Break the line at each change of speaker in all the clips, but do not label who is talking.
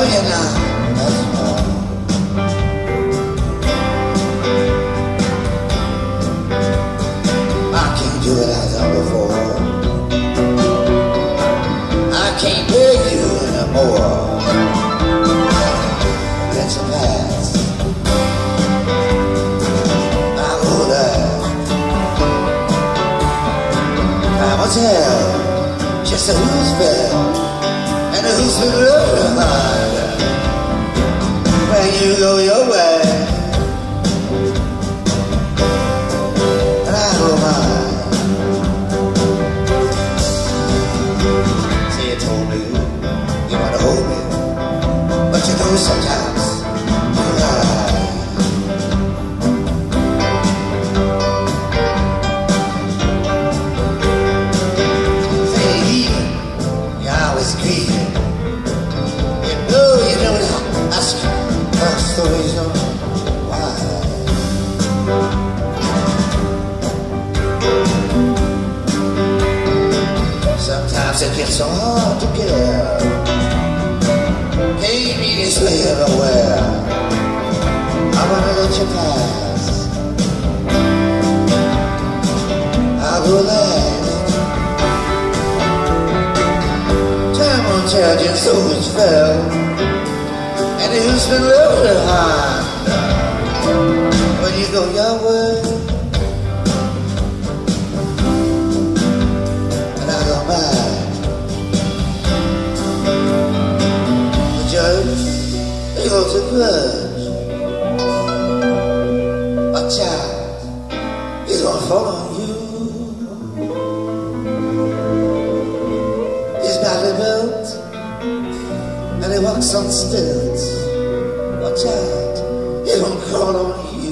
you now, that's all. I can't do it as I done before. I can't beg you anymore. Let you pass. I'll go there. Time will tell just who's fell and who's been really hard. When you go your way and I go mine. See, you told me you want to hold me, but you know sometimes you lie. Say even, you're always grieving. You don't ask that's the reason why. Sometimes it gets so hard to get. Can't be this way everywhere. I wanna let you pass. I'll go last. Time will tell just who's fell and who's been really hard. When you go your way and I go mine. The judge, he holds a grudge. A child, he's gonna fall on you. He's badly built and he walks on stilts. Watch out, he won't call on you.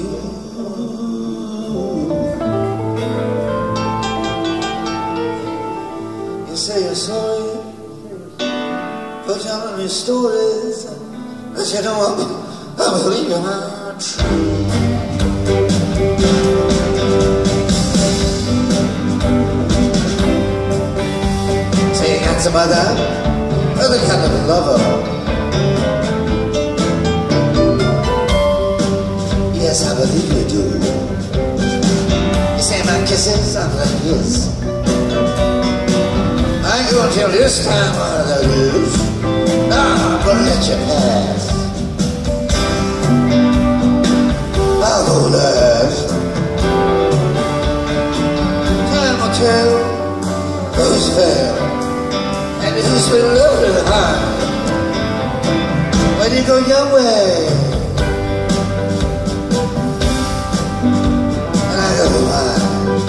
You say you're sorry, but telling me stories that you don't I believe are not true. Say you got some other kind of lover. Yes, I believe you do. You say my kisses are like this. I ain't gonna tell this time what I lose. No, I'm gonna let you pass. I'll go last. Time will tell who's fair and who's been loaded high. When you go your way and I go mine.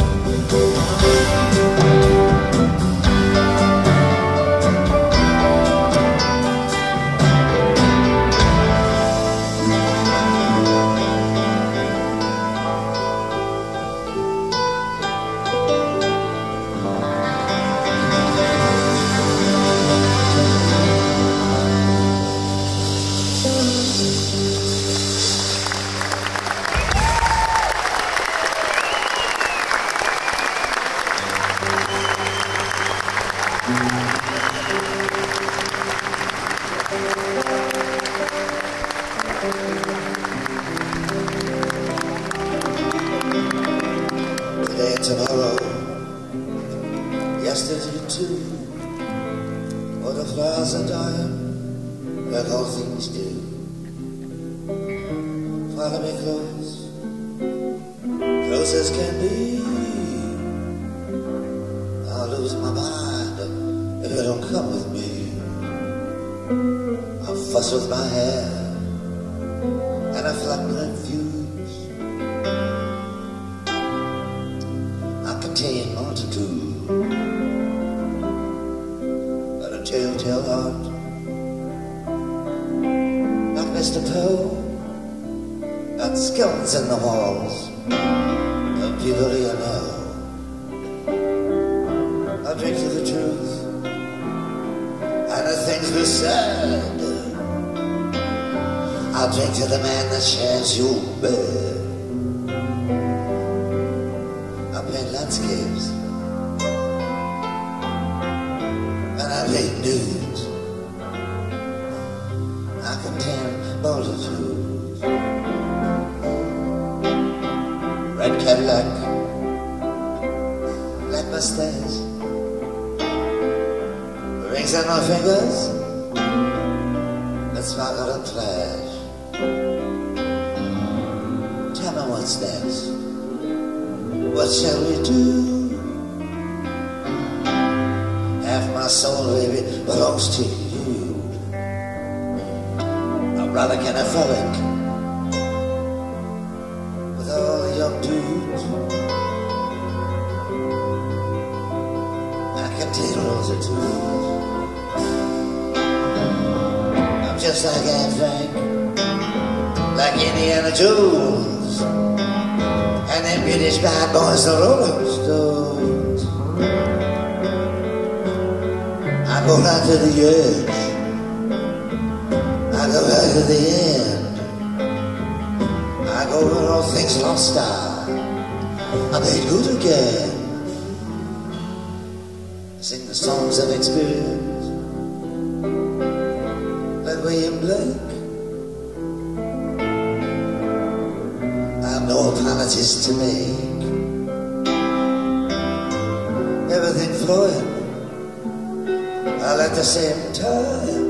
Today and tomorrow, yesterday too. Oh, the flowers are dying, like all things do. Follow me close, close as can be. I'll lose my mind if you don't come with me. I'll fuss with my hair and I flap my fuse. I contain multitude, but a telltale heart, like Mr. Poe, got skeletons in the walls of people you know. I'll drink to the truth and the things we said. I'll drink to the man that shares your bed. I paint landscapes and I paint nudes. I rings on my fingers that sparkle and flash. Tell me what's next. What shall we do? Half my soul, baby, belongs to you. A brother Catholic with all the young dudes. I can take rose or two. I'm just like Anne Frank, like Indiana Jones, and them British bad boys, the Rolling Stones. I go right to the edge, I go right to the end, I go where all things lost are, I made good again. Sing the songs of experience, like William Blake. I've no apologies to make. Everything flowing all at the same time.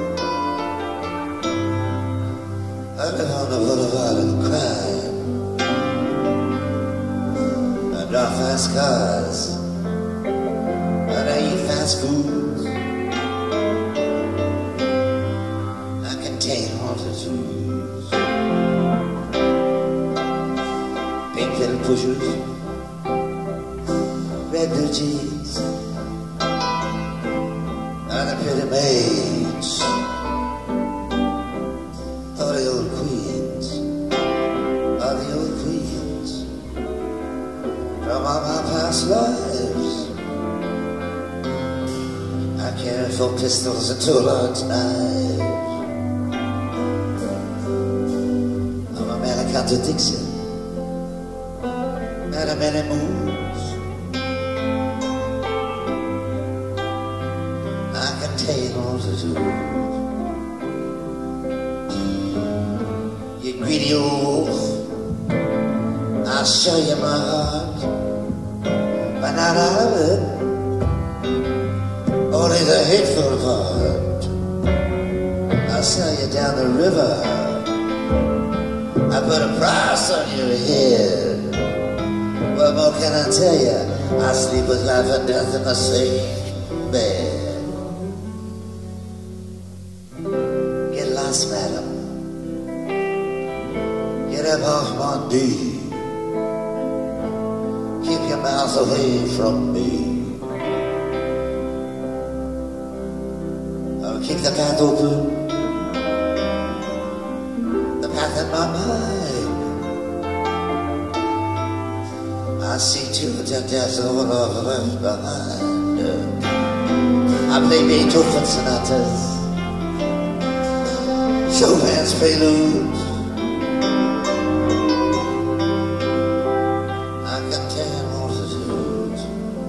I live on the boulevard of crime. I drive fast cars, and I eat fast food. I contain multitudes. Pink little pushers, red blue jeans, and the pretty maids, all the old queens, all the old queens from all my past lives. I carry 4 pistols and 2 large knives. I'm a man of contradiction, man of many moons. I contain multitudes. You greedy old wolf, I'll show you my heart, but not all of it, only the hateful part. I'll sell you down the river, I put a price on your head. What more can I tell you? I sleep with life and death in the same bed. Get lost, madam. Get up off my knee. Keep your mouth away from me. I'll keep the path open, the path in my mind. I see children death all left behind. I play Beethoven sonatas, Chopin's preludes. I contain multitudes.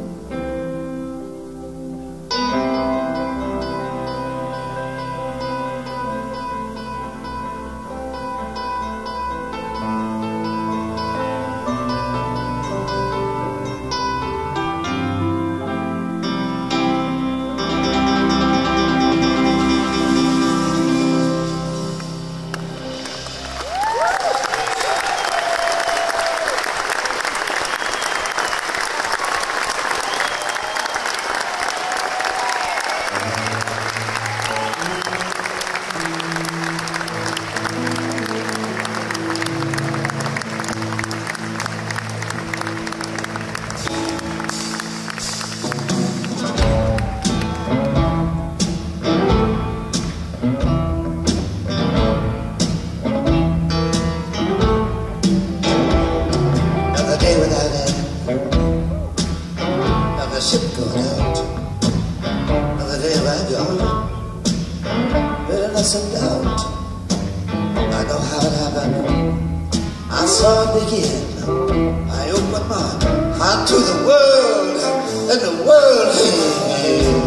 Bitterness and doubt, I know how it happened. I saw it begin. I opened my heart to the world, and the world came in.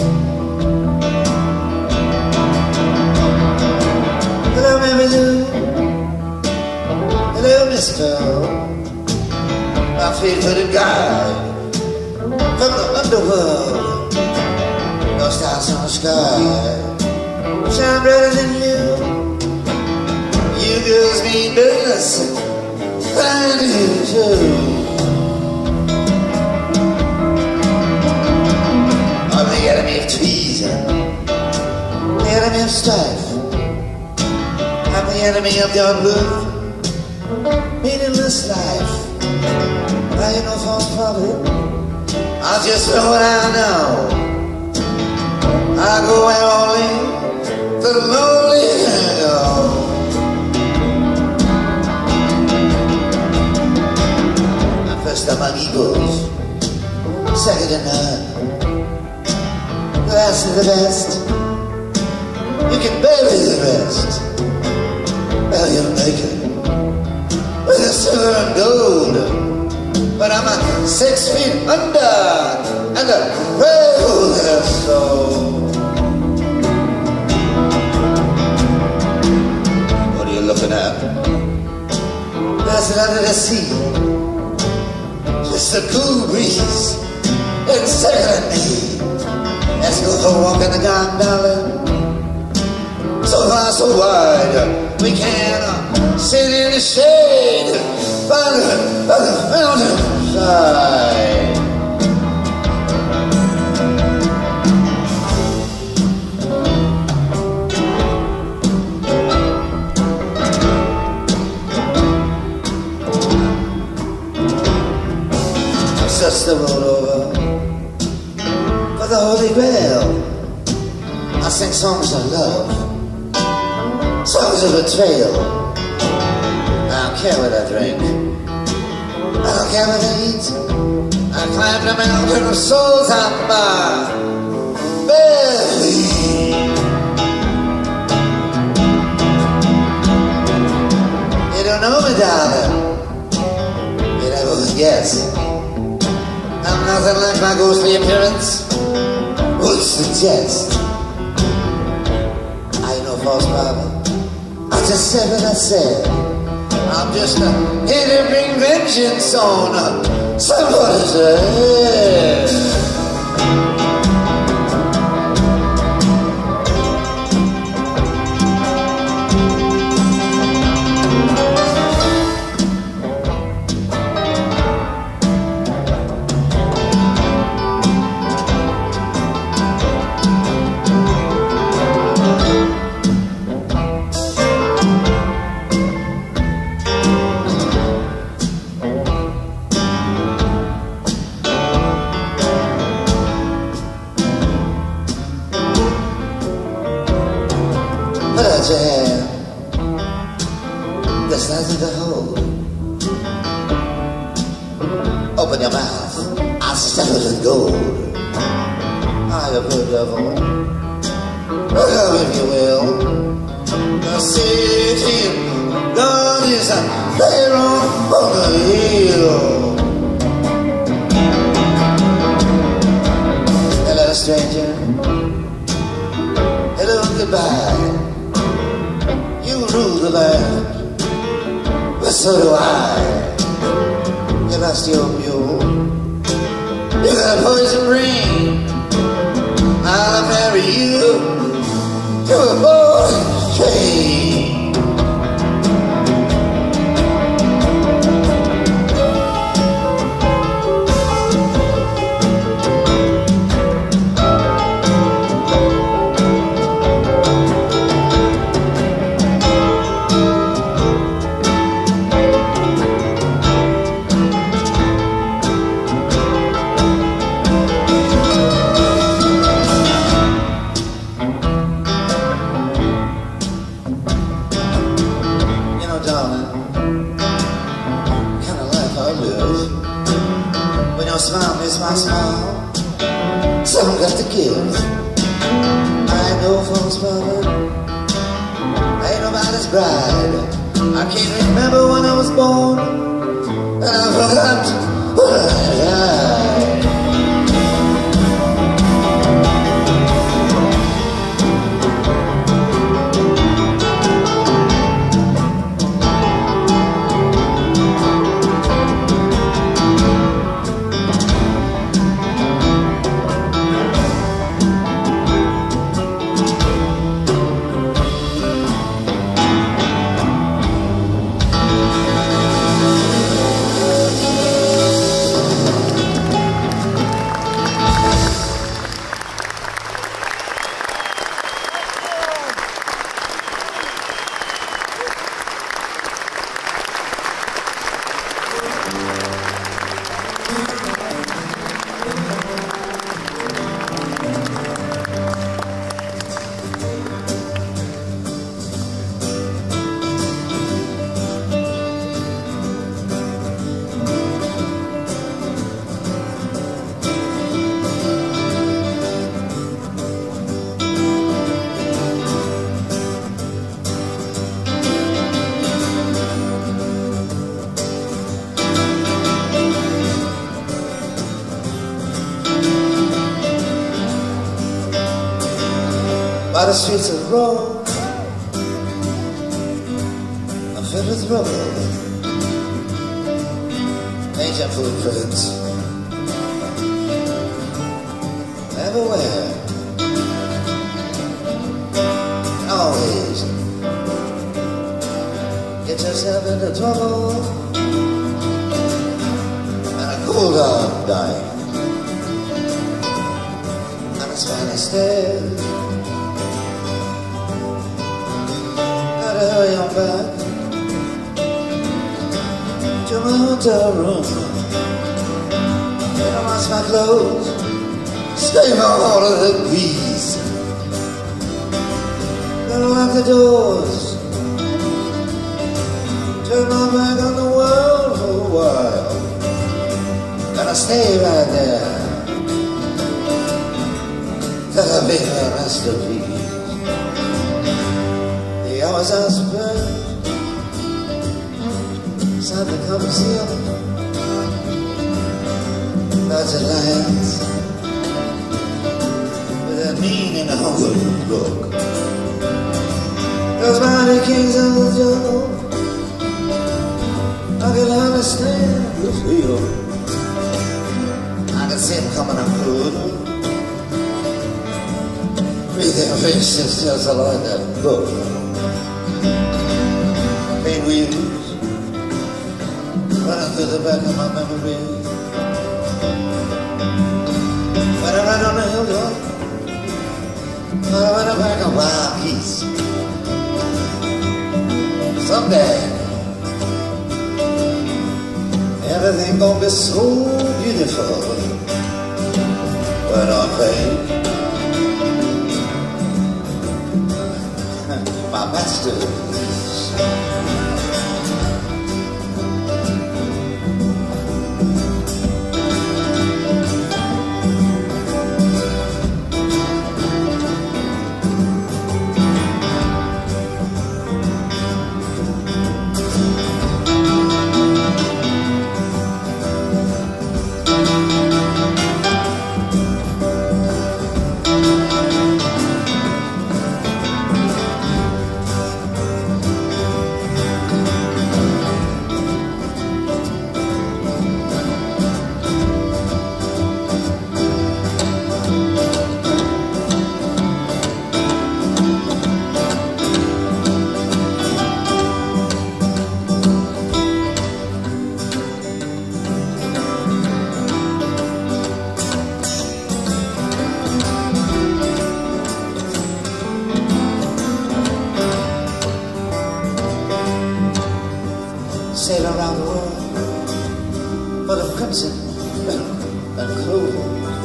Hello, Mary Lou. Hello, Miss Bell. My favorite guy from the underworld. No style stars on the sky shine brighter than you. You girls mean business, but I do too. I'm the enemy of treason, the enemy of strife. I'm the enemy of your blue, meaningless life. I ain't no false prophet, I'll just know what I know. I go where only the lonely can go. I'm first among equals, second to none. The last of the best, you can bury the rest. Well, you'll make it with the silver and gold, but I'm 6 feet under and a regular soul. What are you looking at? There's it under the sea, just a cool breeze encircling me. Let's go for a walk in the garden, darling. So far, so wide, we can sit in the shade by the mountain side. I searched the road over for the Holy Grail. I sing songs of love, songs of betrayal. I don't care what I drink, I don't care what I eat. I climbed the mountain of souls on my belly. You don't know me, darling, you never would guess. I'm nothing like my ghostly appearance would suggest. I ain't no false prophet, I just said what I said. I'm just here to bring vengeance on somebody's head. Put out your hand, there's nothing to hold. Open your mouth, I'll settle it in gold. I have heard devil, look up if you will. The city of God is a Pharaoh on the hill. Hello, stranger, hello, goodbye. You rule the land, but so do I. You lost your mule, you got a poison ring. I'll marry you to a boy's train. When your smile is my smile, some got to give. I ain't no false prophet, I ain't nobody's bride. I can't remember when I was born, and I forgot when I died. by the streets of Rome. I'm filled with rubble, ancient footprints everywhere, always get yourself into trouble, and a cool dog dying on a Spanish stairs. Gotta hurry on back to my hotel room. I wash my clothes, scrape out all of the grease. Gotta lock the doors, turn my back on the world for a while. Gotta stay right there till I make my masterpiece. The hours are superb inside the Colosseum. Lots of lions with a mean and hungry look. Those mighty kings of the jungle, I can understand the feel. I can see them coming up good. Read their faces just like that book. Pain wheels running through the back of my memory. When I ride on the hilltop, when I ride a pack of wild geese. Someday everything gonna be so beautiful when I paint my masterpiece. Sail around the world full of crimson and clover.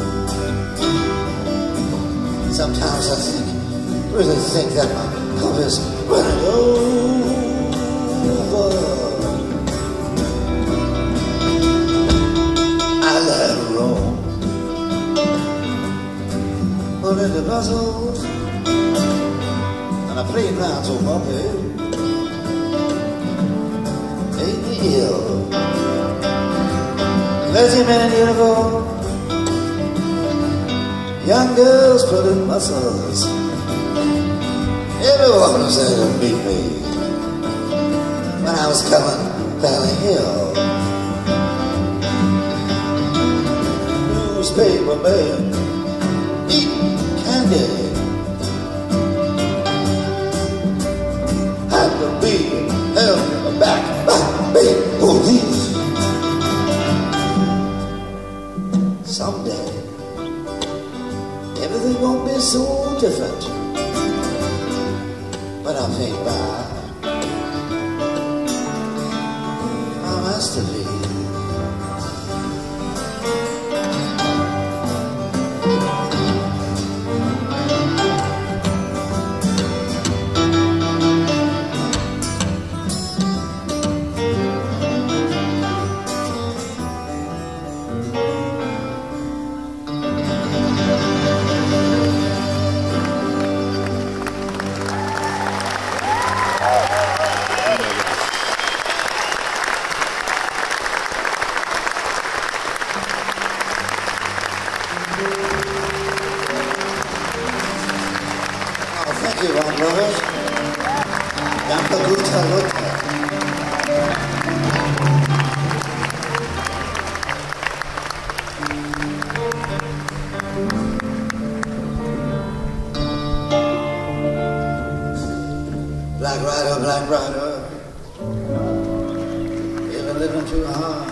Sometimes I really think that my cup is running over. I let Rome put into Brussels, and I played round to my bed. Lazy men in uniform, young girls pulling muscles. Everyone was there to meet me when I was coming down the hill. Newspaper man eating candy had to be held back by big police. Someday, everything won't be so different when I paint my masterpiece. you, Ron Brothers. Danke, guter Luther. Black Rider, Black Rider, you've been living too hard.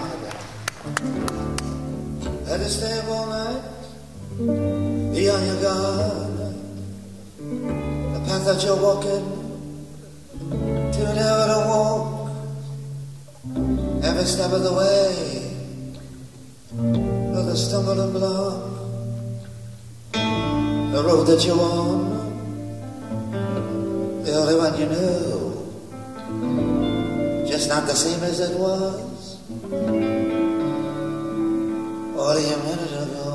Had to stay up all night, be on your guard. The path that you're walking, to never to walk, every step of the way, with a stumble and block. The road that you're on, the only one you know, just not the same as it was only a minute ago.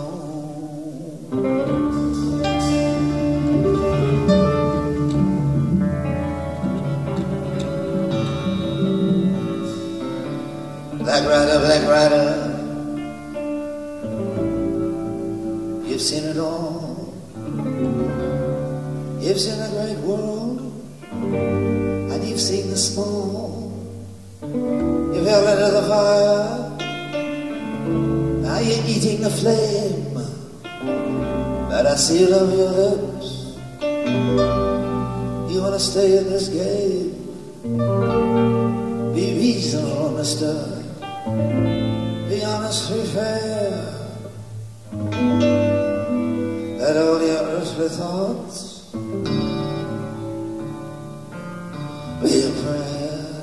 Black Rider, you've seen it all. You've seen the great world, and you've seen the small. You've held into the fire, now you're eating the flame that I see of your lips. You want to stay in this game? Be reasonable, mister. Be honest, be fair. Let all your earthly thoughts be a prayer.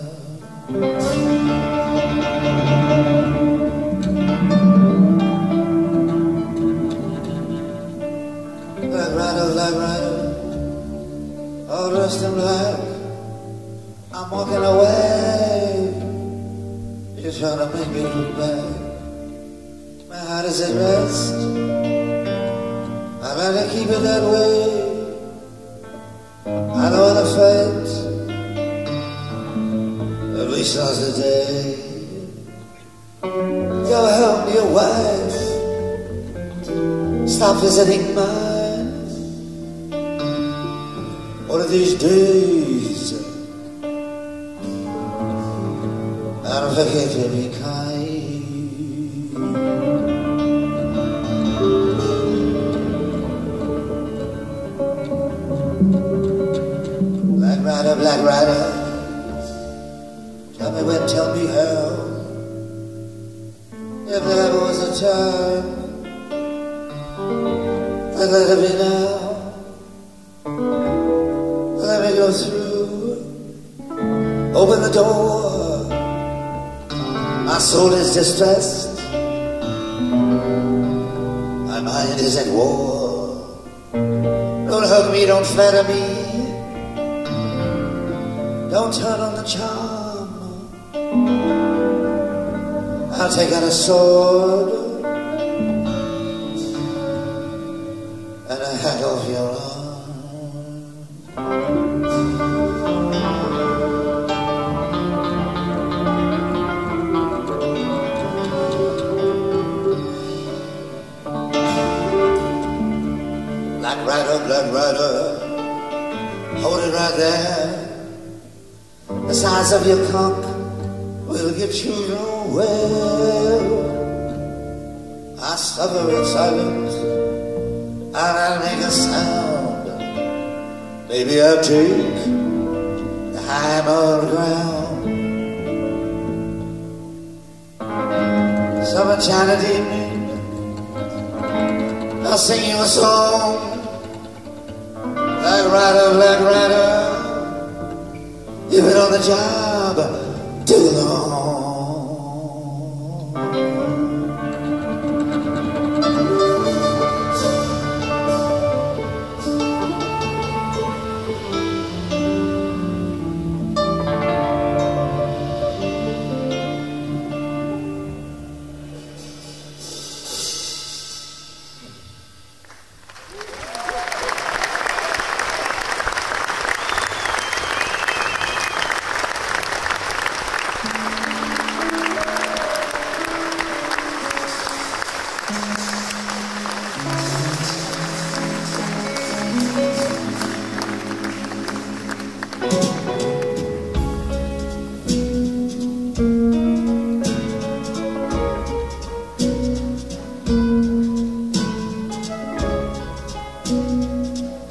Black Rider, all dressed in black, I'm walking away. You're trying to make me look back. My heart is at rest, I'd rather keep it that way. I don't want to fight, at least not today. Go help your wife, stop visiting mine. One of these days, I don't forget to be kind. Black Rider, tell me when, tell me how. If there was a time, I'd let it be now. Let me go through, open the door. My soul is distressed, my mind is at war. Don't hug me, don't flatter me, don't turn on the charm. I'll take out a sword and a hat off your arm. Black Rider, hold it right there. The size of your cock will get you nowhere. I suffer in silence, and I'll make a sound. Maybe I'll take the high moral ground. Some enchanted evening, I'll sing you a song. Black Rider, you've been on the job too long.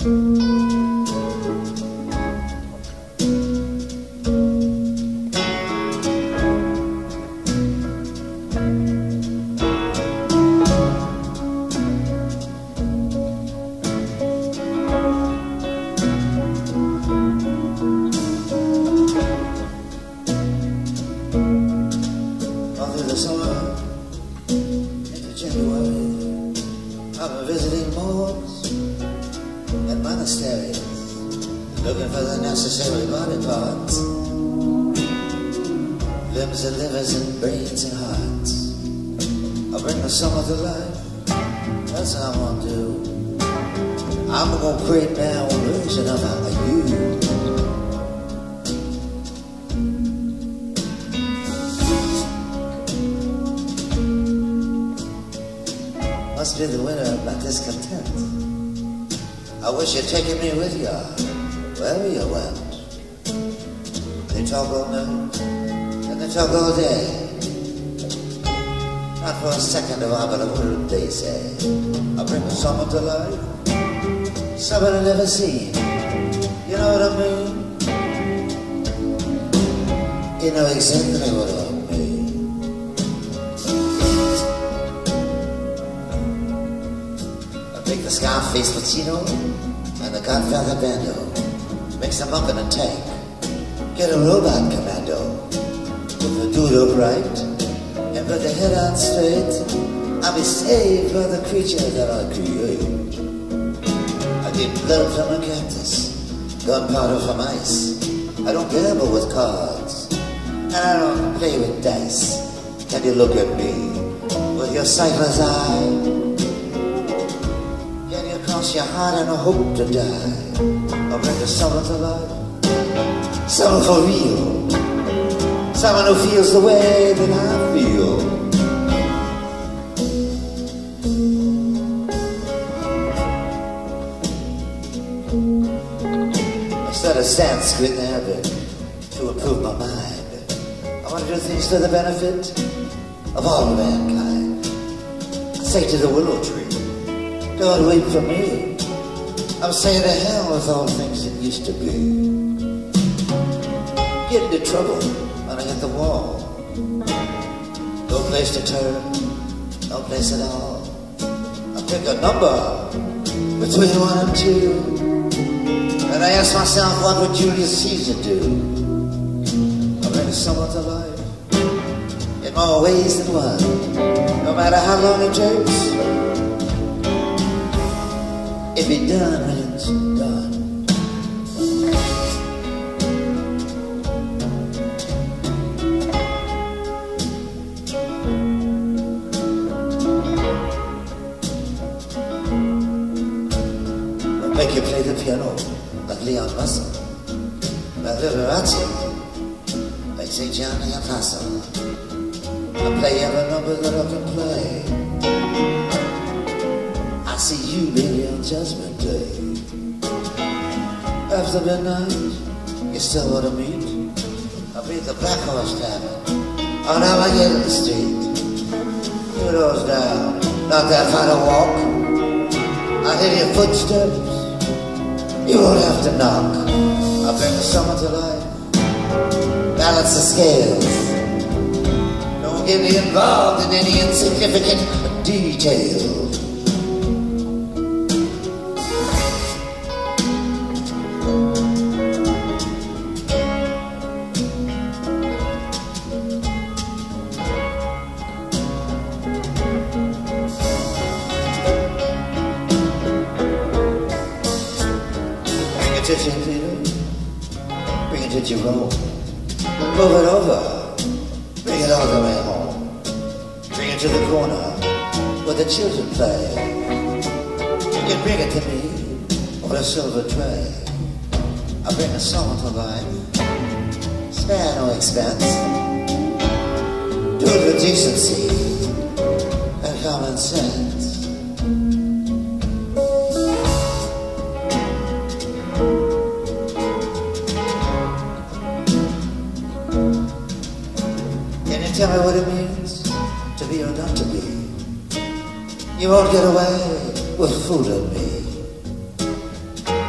Looking for the necessary body parts, limbs and livers and brains and hearts. I'll bring the summer to life, that's how I want to do. I'm gonna create my own version of you. Must be the winter of my discontent. I wish you'd taken me with you wherever you went. They talk all night and they talk all day. Not for a second of I believe a word they say. I bring the summer to life, somebody never seen. You know what I mean? You know exactly what I mean. I take the Scarface Pacino and the Godfather Bando, mix them up in a tank, get a robot commando, put the dude upright, and put the head on straight. I'll be saved by the creature that I create. I get blood from a cactus, gunpowder from ice. I don't gamble with cards, and I don't play with dice. Can you look at me with your sightless eye? Can you cross your heart and hope to die? Or bring the summer to life, summer for real, someone who feels the way that I feel. I studied Sanskrit and Arabic to improve my mind. I want to do things for the benefit of all mankind. I say to the willow tree, don't wait for me. I'm saying to hell with all things that used to be. Get into trouble when I hit the wall. No place to turn, no place at all. I pick a number between 1 and 2, and I ask myself, what would Julius Caesar do? I bring summer to life in more ways than one, no matter how long it takes. If it's done, it's done. We'll make you play the piano like Leon Russell, like Liberace, like St. John the Apostle. I'll play every number that I can play. I see you, baby, on Judgment Day. After midnight, you still want to meet? I'll be at the Black Horse Tavern on Alligator Street. 2 doors down, not that far to walk. I'll hear your footsteps, you won't have to knock. I'll bring the summer to life, balance the scales. Don't get me involved in any insignificant detail. Bring it to Jerome, move it over, bring it all the way home. Bring it to the corner where the children play. You can bring it to me on a silver tray. I bring a song to life, spare no expense. Do it with decency and common sense. Tell me what it means to be or not to be. You won't get away with fooling me.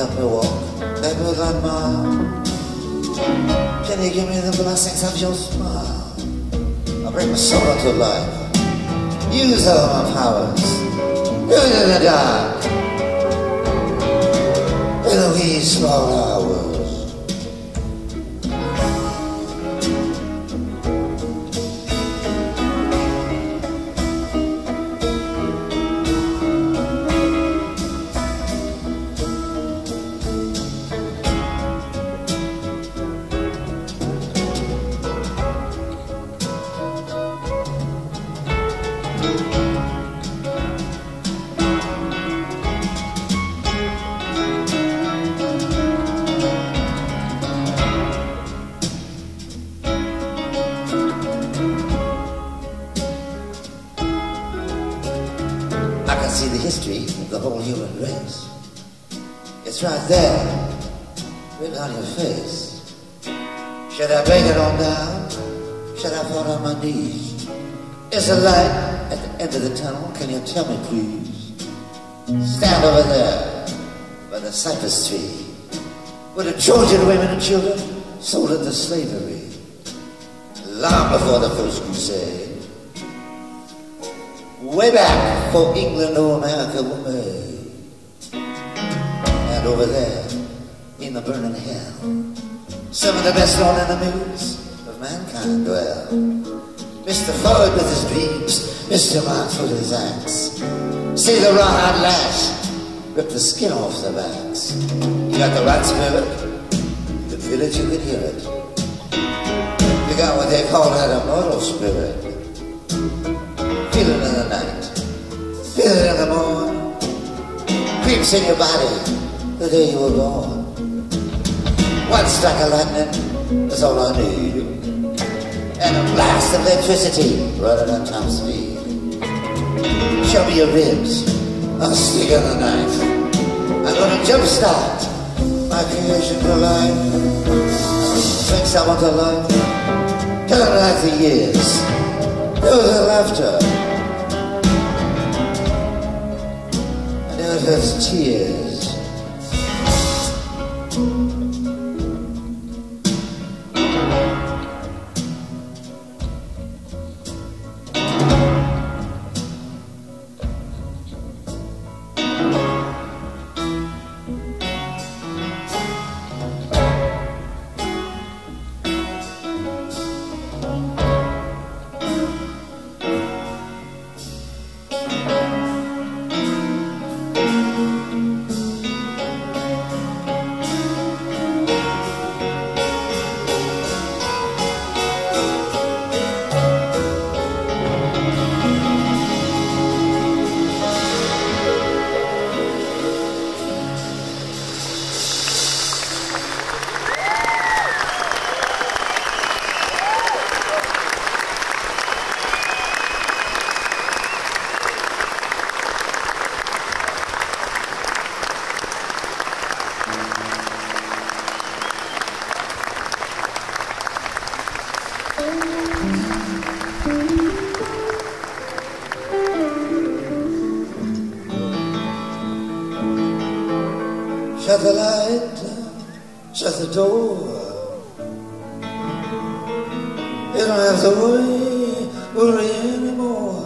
help me walk backward on mile? Can you give me the blessings of your smile? I'll bring my soul to life. Use all my powers. Do it in the dark. In the wee small hours. I can see the history of the whole human race. It's right there, written on your face. Should I break it on down? Should I fall on my knees? Is a light at the end of the tunnel? Can you tell me, please? Stand over there by the cypress tree, where the Trojan women and children sold into slavery, long before the first crusade. Way back for England or America were made. And over there, in the burning hell, some of the best known enemies of mankind dwell. Mr. Ford with his dreams, Mr. Marx with his axe. See the rawhide lash, rip the skin off their backs. You got the right spirit, you can feel it, you can hear it. You got what they call that immortal spirit. Feel it in the night, feel it in the morn. Creeps in your body the day you were born. One strike of lightning is all I need, and a blast of electricity running at top speed. Show me your ribs, I'll stick on the knife. I'm gonna jumpstart my creation for life. Bring someone to life, turn back the years, do the laughter. His tears. Shut the light, shut the door. You don't have to worry anymore.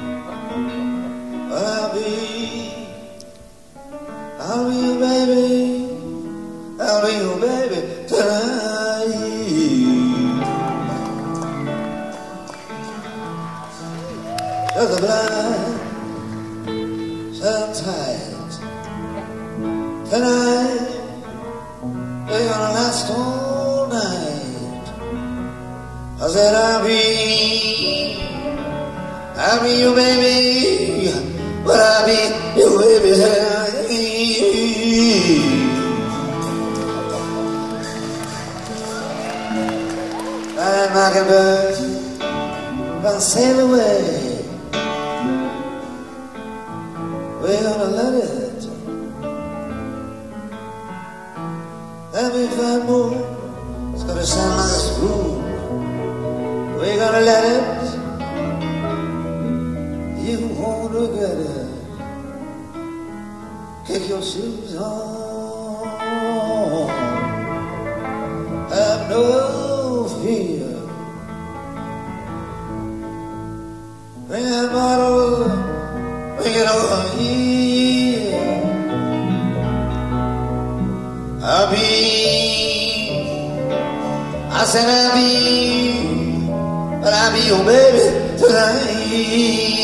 I'll be your baby, I'll be your baby tonight. Shut the blind, shut them tight. Tonight, we're gonna last all night. I said I'll be your baby, but I'll be your baby tonight. Flying mockingbird, gonna sail away. We're gonna let it. Every fine moon, it's gonna sound like a spoon. We're gonna let it. You won't regret it. Kick your shoes on. get over here. I said I'll be, but I'll be your baby tonight.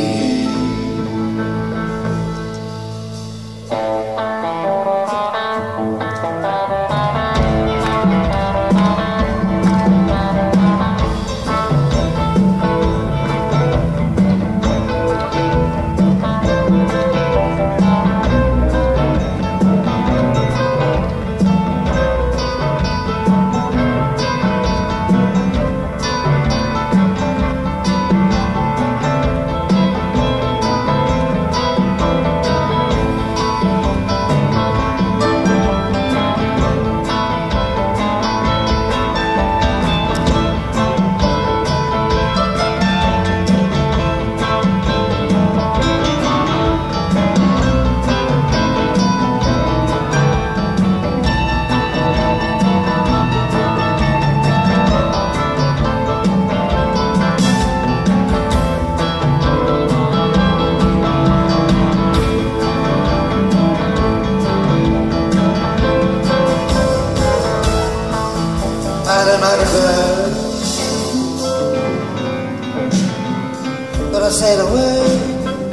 But I said a word.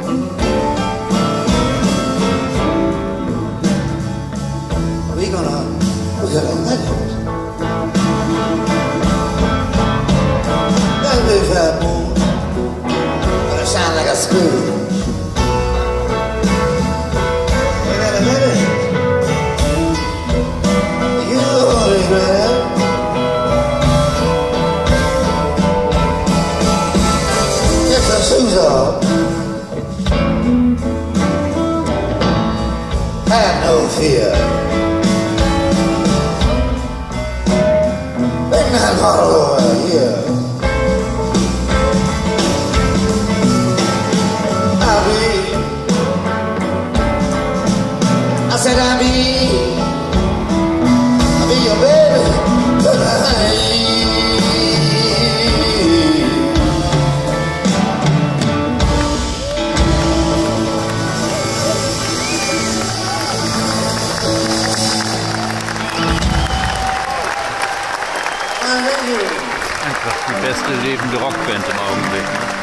We're gonna let it. That big fat moon, gonna shine like a spoon. We're gonna let it. You hold it right up. Shoes off. Have no fear. Bring that bottle over here. I said I'll be your baby tonight.
Einfach die beste lebende Rockband im Augenblick.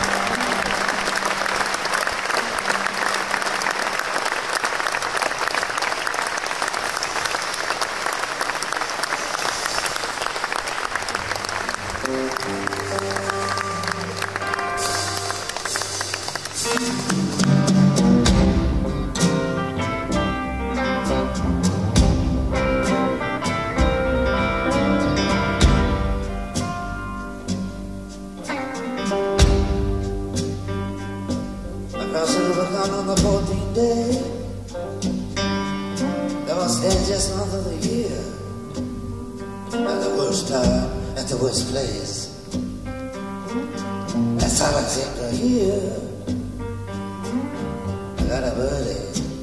Across the Rubicon on the 14th day, that was the just month of the year, at the worst time, at the worst place. That's all I seem to hear. I got up early,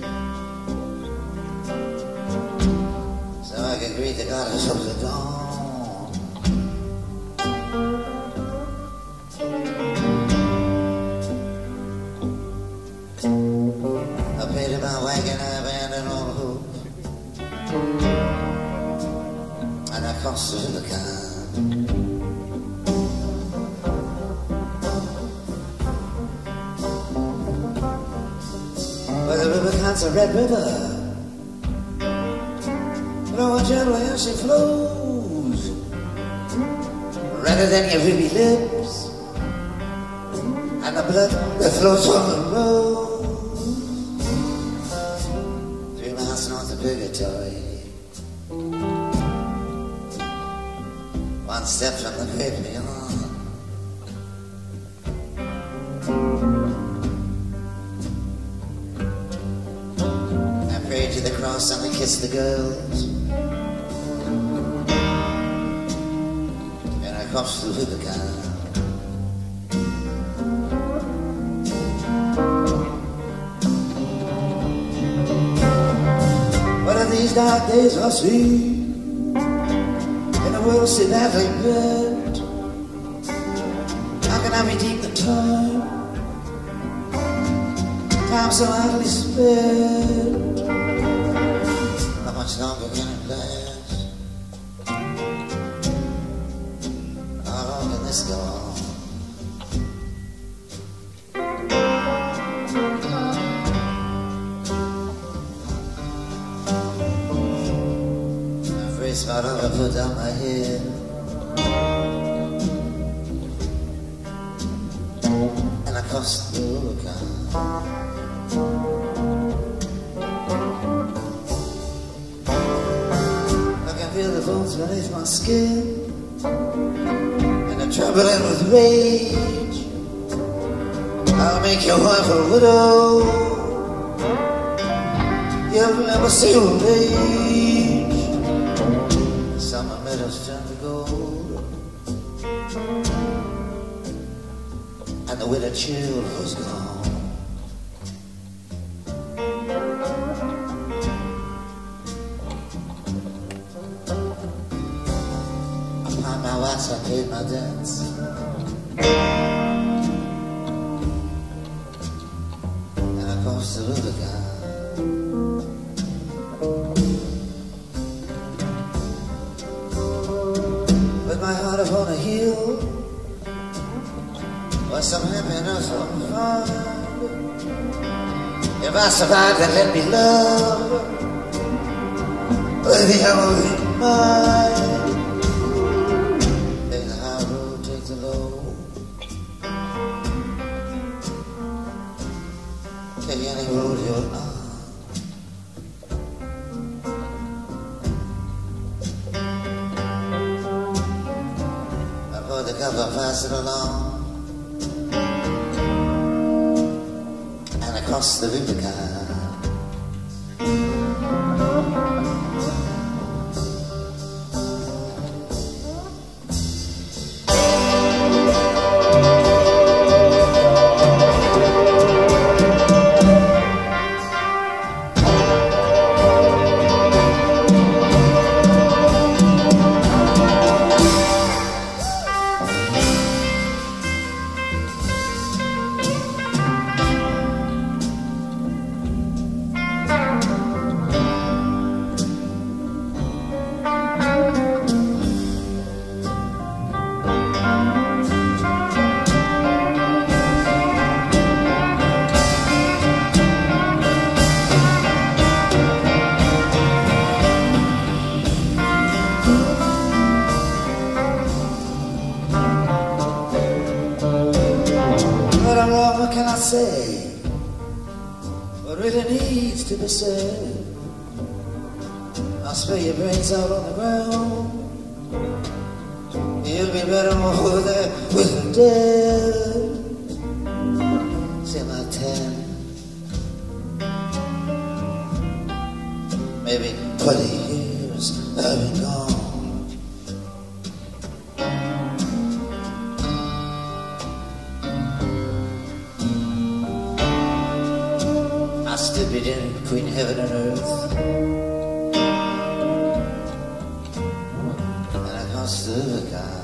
so I could greet the goddess of the dawn. I painted my wagon, I abandoned all the hope, and I crossed the Rubicon. But the Rubicon's a red river, but oh, gently as she flows, redder than your ruby lips, and the blood that flows from the road. North of purgatory, one step from the great beyond. I prayed to the cross and I kissed the girls, and I crossed the Rubicon. These dark days are sweet, and the world so badly bent. How can I redeem the time Time so idly spent. How much longer can it last? How long can this go on? My face right over, put down my head. And I crossed the Rubicon. Feel the bones beneath my skin, and I'm trembling with rage. I'll make your wife a widow. You'll never see her age. Summer meadows turn to gold, and the winter chill was gone. My watch, I paid my debts, and I crossed the Rubicon. With my heart upon a hill, was some happiness unfound. If I survive, then let me love with the emerald mind. Take any road you're on. I poured the cup, I passed it along, and across the Rubicon. What can I say? What really needs to be said? I'll spare your brains out on the ground. You'll be better over there with the dead. Say my 10, maybe 20 years I've been gone. I stood between heaven and earth, and I crossed the Rubicon.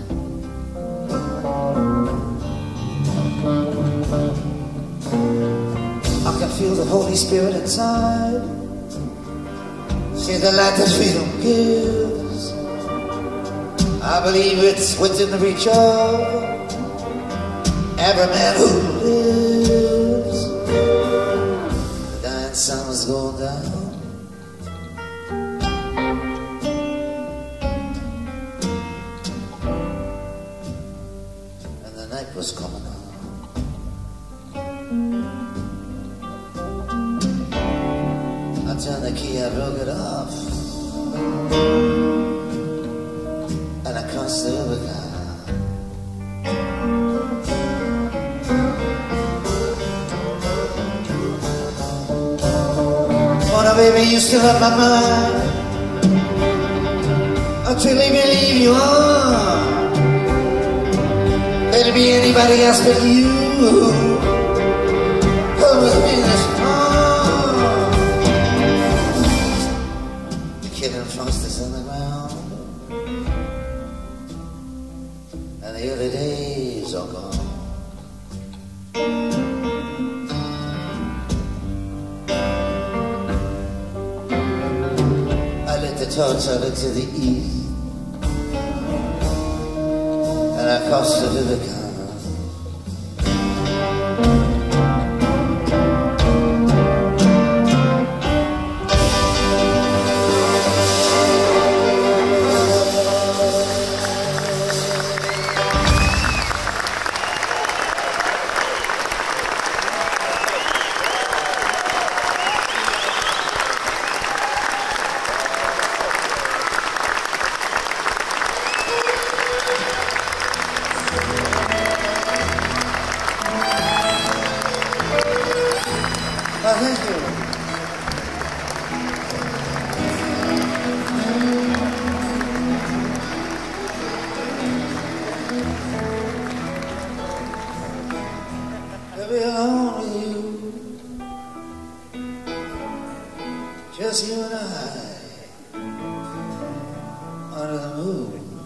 I can feel the Holy Spirit inside. See the light that freedom gives. I believe it's within the reach of every man who lives. The dying sun was going down, and the night was coming on. I turned the key, I broke it off, and I crossed the Rubicon. Oh, now baby, you still have my mind. I truly believe you are. Can't be anybody else but you. Come with me this morning. The killing frost is on the ground, and the early days are gone. the torch, I looked to the east, and I crossed the Rubicon. Just you and I under the moon,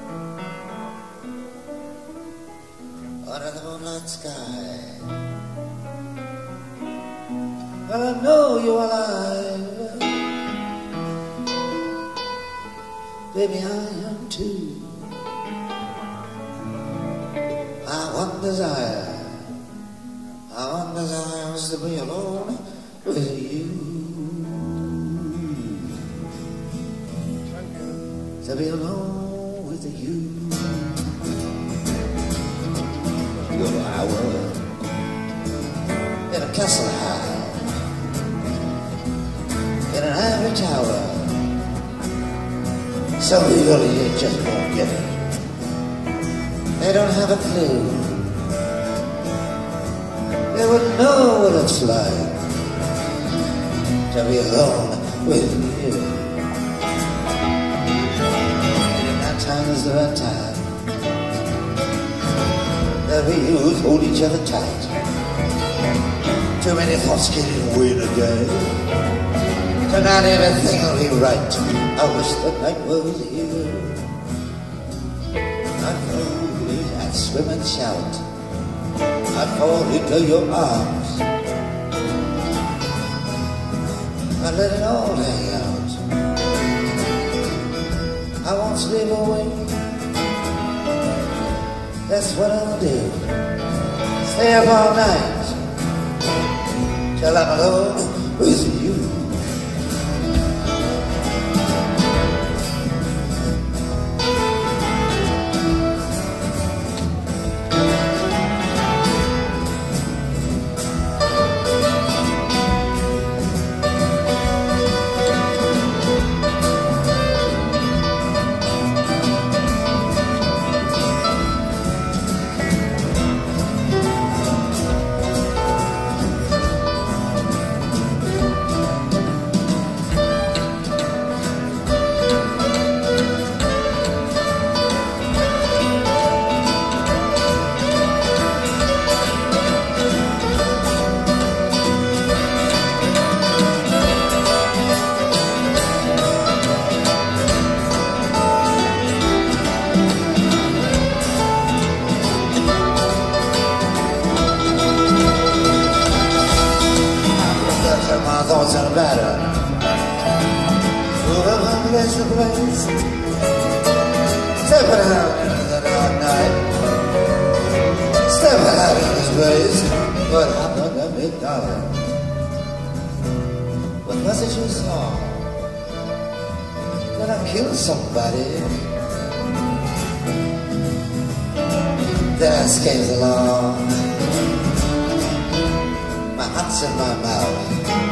under the moonlight sky. Well, I know you're alive, baby, I am too. My one desire is to be alone with you. To be alone with you. You're our in a castle high, in an ivory tower. Some people you just won't get it. They don't have a clue. They wouldn't know what it's like to be alone with you. Time is the right time that we youth hold each other tight. Too many thoughts getting way today. Tonight everything will be right. I wish the night was here. I'd float, I'd swim and shout, I'd fall into your arms, I'd let it all hang out. I won't slip away. That's what I'll do. Stay up all night till I'm alone with you. Thoughts on a batter, move from place to place, step out into the dark night, step out in this place. But I'm not that big darling. What was it you saw when I killed somebody? Then escapes along, my heart's in my mouth,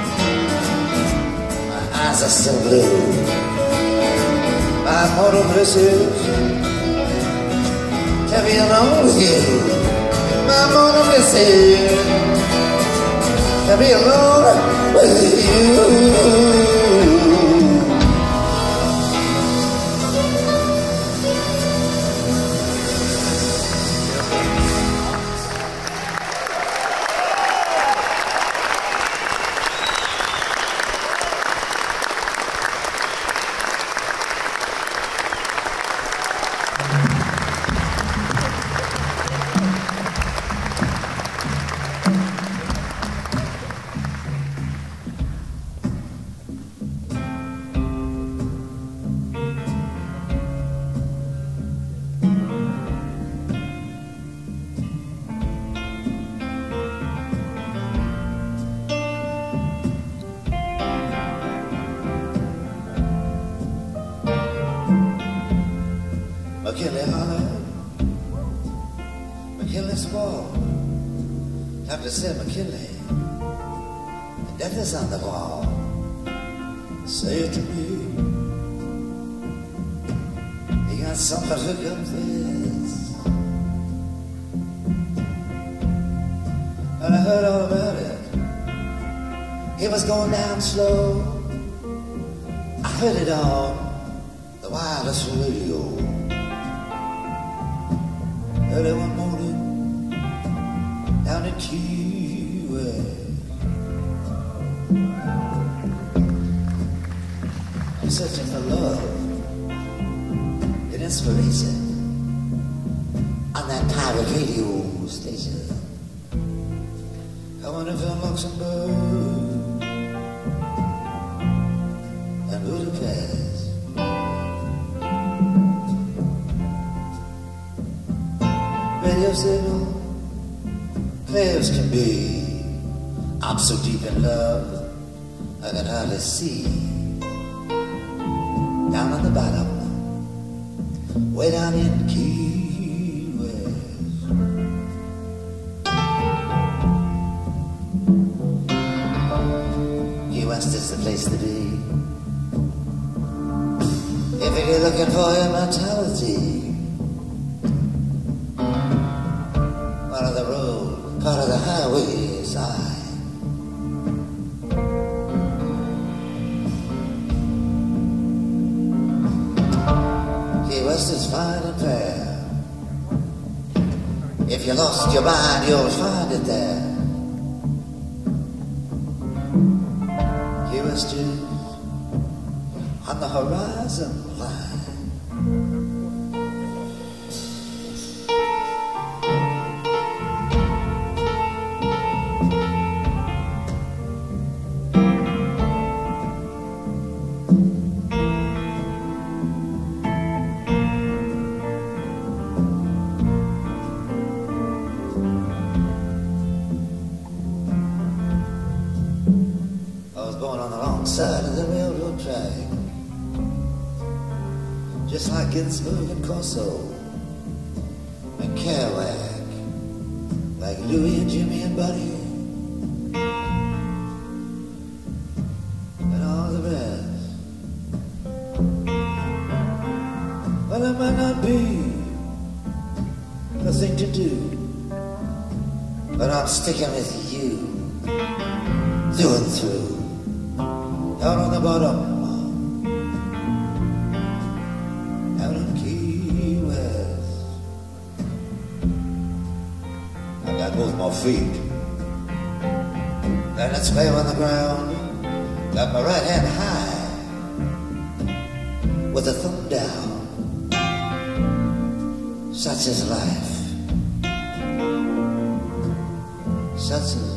eyes are still blue. My mortal bliss is to be alone with you. My mortal bliss is to be alone with you. McKinley hollered, McKinley swore, time to say McKinley, the death is on the wall. Say it to me, you got something to confess. And I heard all about it. He was going down slow. I heard it on the wireless radio. Early one morning down in Key West. I'm searching for love and inspiration on that pirate radio station. Coming from Luxembourg and Budapest. Radio signal, clear as can be. I'm so deep in love, I can hardly see. Down on the bottom, way down in Key West. Key West is the place to be if you're looking for immortality. Part of the road, part of the highway side. Key West is fine and fair. If you lost your mind, you'll find it there. Key West is on the horizon line. Side of the railroad track, just like Ginsburg and Corso and Kerouac, like Louie and Jimmy and Buddy and all the rest. Well, it might not be the thing to do, but I'm sticking with you through and through. Down on the bottom, down in Key West. I got both my feet, and it's bare on the ground. Got my right hand high, with the thumb down. Such is life. Such is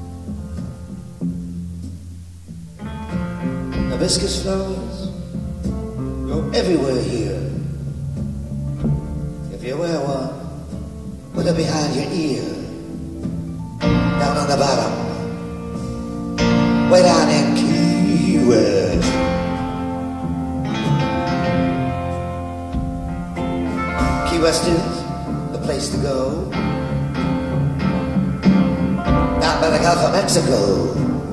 hibiscus flowers grow everywhere here. If you wear one, put it behind your ear. Down on the bottom, way down in Key West. Key West is the place to go. Down by the Gulf of Mexico.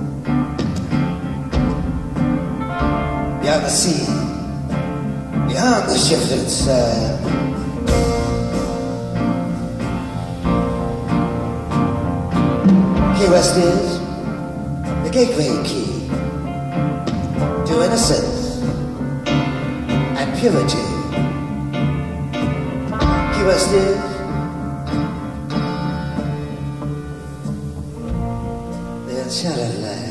Beyond the sea, beyond the shifting sand. Key West is the gateway key to innocence and purity. Key West is the enchanted land.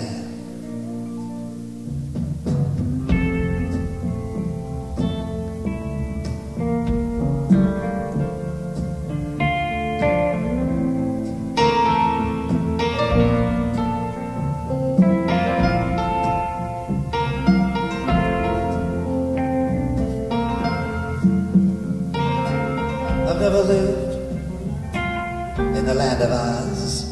I've never lived in the land of Oz.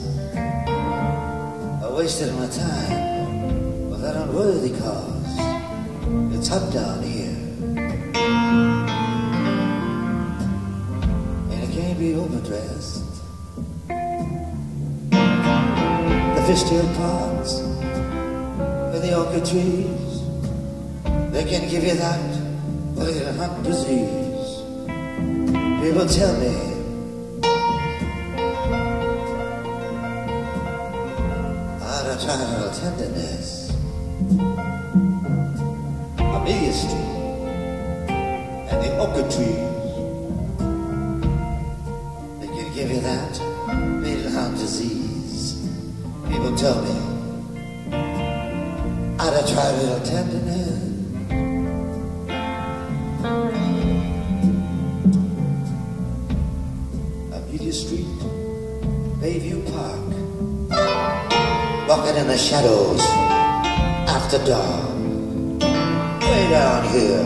I wasted my time with that unworthy cause. It's hot down here. Fishtail ponds with the orchid trees. They can give you that little heart disease. People tell me how to try a little tenderness. Amelia Street and the orchid trees, they can give you that little heart disease. People tell me how to try a little tenderness. Amelia Street, Bayview Park, walking in the shadows after dark. Way down here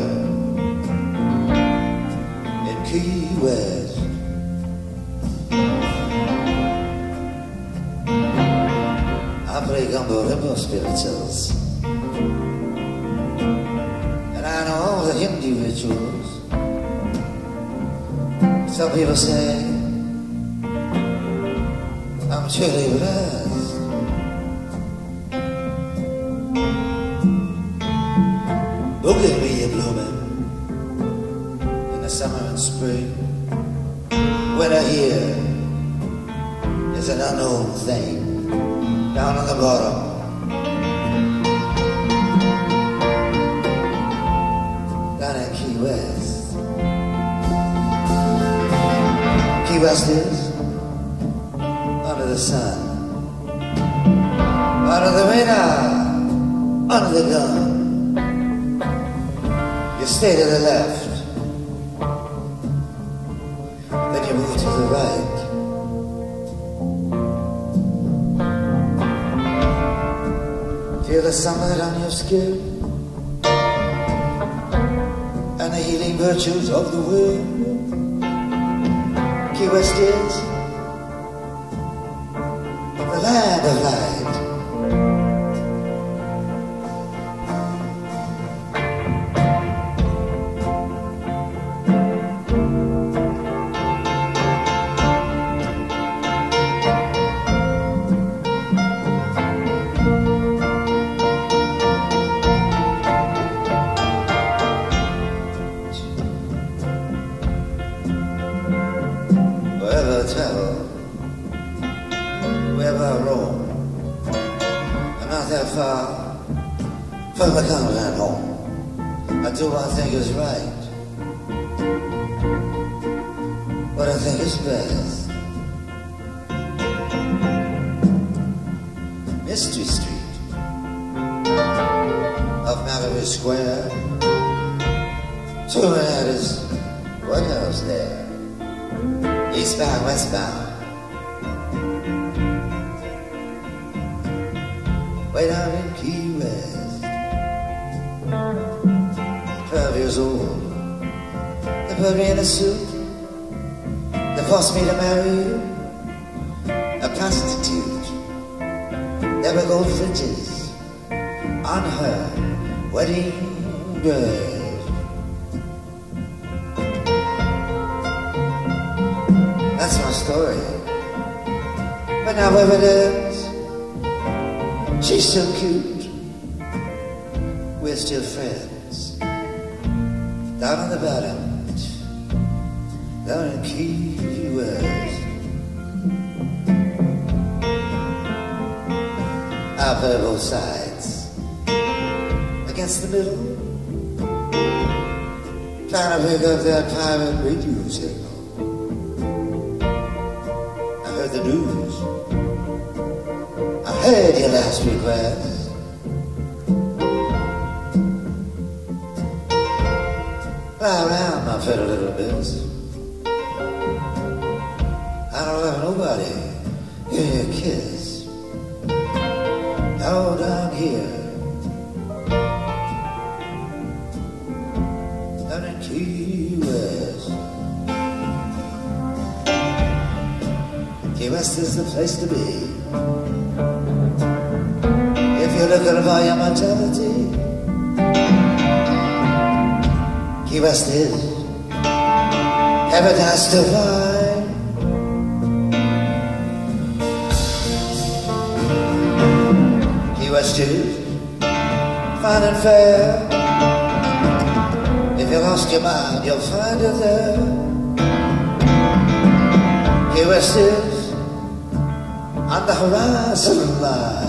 in Key West. I play gumbo limbo spirituals, and I know all the Hindu rituals. Some people say I'm truly blessed. Bougainvillea blooming in the summer and spring. Winter here is an unknown thing. Down on the bottom, down in Key West. Key West is under the sun, under the radar, under the gun. You stay to the left, then you move to the right. Feel the sunlight on your skin and the healing virtues of the wind. Key West is the land of light. Wherever I travel, wherever I roam, I'm not that far from the continent home. I do what I think is right, what I think is best. Mystery Street of Malibu Square, two Manhattan's White House there. Eastbound, westbound, way down in Key West. 12 years old, they put me in a suit. They forced me to marry you, a prostitute. There were gold fringes on her wedding dress. That's my story. But now evidence, she's so cute. We're still friends. Down on the bottom, down in Key West. I'll play both sides against the middle, trying to pick up that pirate radio signal. The news. I heard your last request. Fly around, my pretty little bit. I don't have nobody give you a kiss. All down here, down in Key West. Key West is the place to be if you're looking for your mortality. Key West is paradise divine. West is fine and fair. If you lost your mind, you'll find it there. Key West is on the horizon line.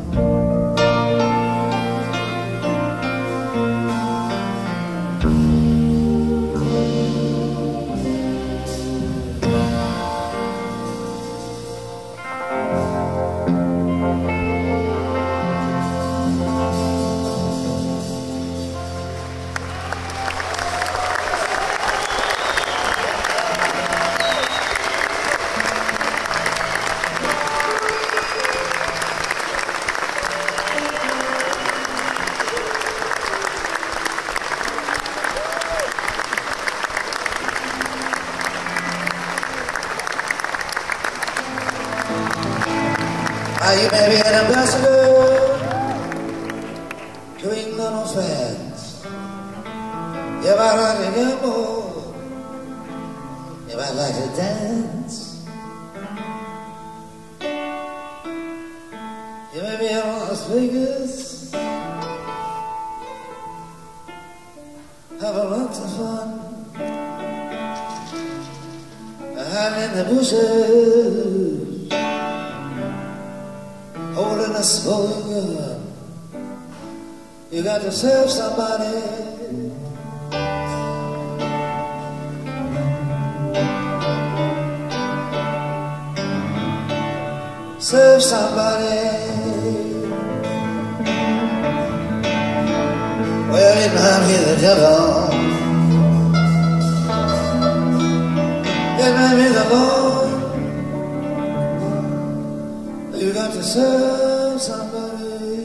You may be an ambassador to England or France. You might like to gamble, you might like to dance. You may be in Las Vegas, having lots of fun, hiding in the bushes, holding a smoking gun. You got to serve somebody. Serve somebody. Well, it might be the devil, it might be the Lord. You got to serve somebody.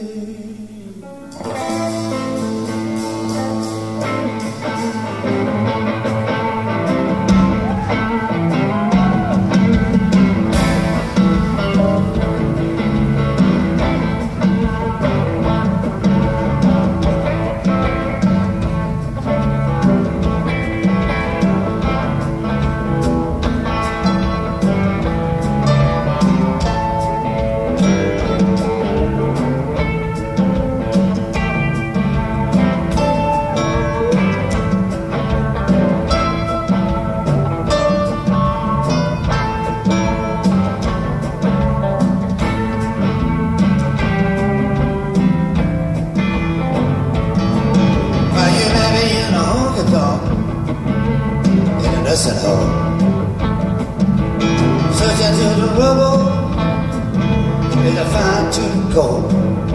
Nursing home, searching through the rubble in a fine-tooth comb.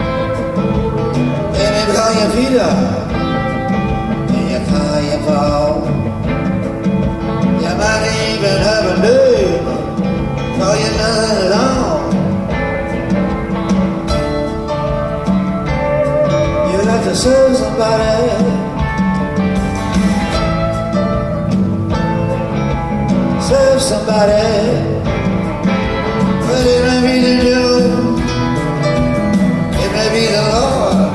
And you call your feet up, and you call your fall. You might even have a name, call you nothing at all. You got to serve somebody. Serve somebody, but it may be the devil, it may be the Lord.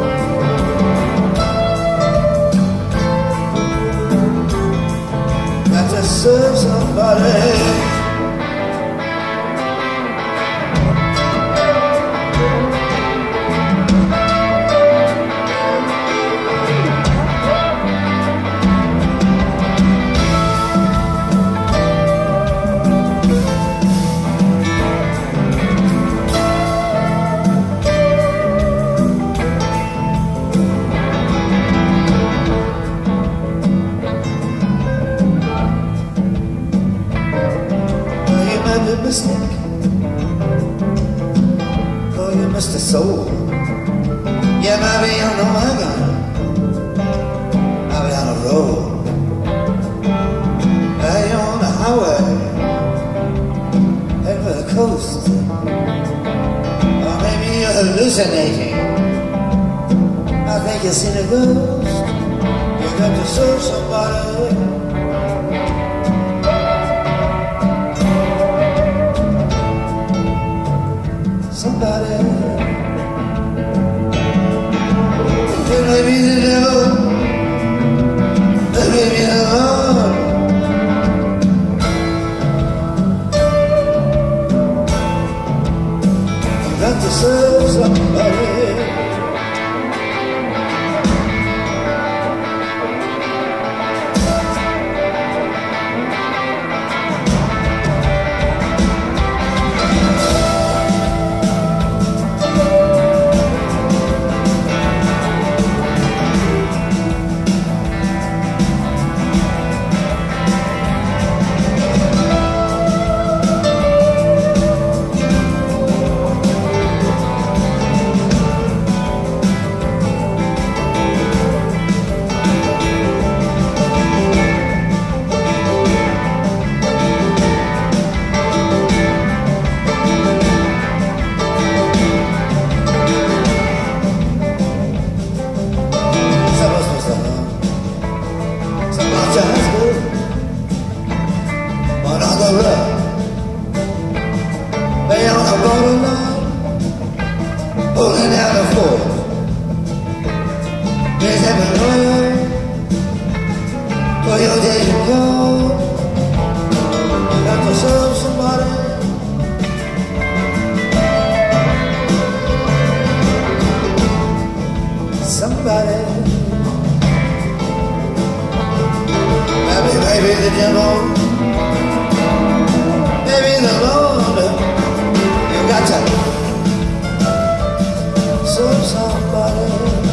Got to serve somebody. Mistake, call you Mr. Soul. You might be on the wagon, I'll be on the road. Now you're on the highway, head for the coast. Or maybe you're hallucinating, I think you've seen a ghost. You got to serve somebody. Somebody, it may be the devil, it may be the Lord. I've got to serve somebody. the devil, maybe the Lord. You got to serve somebody.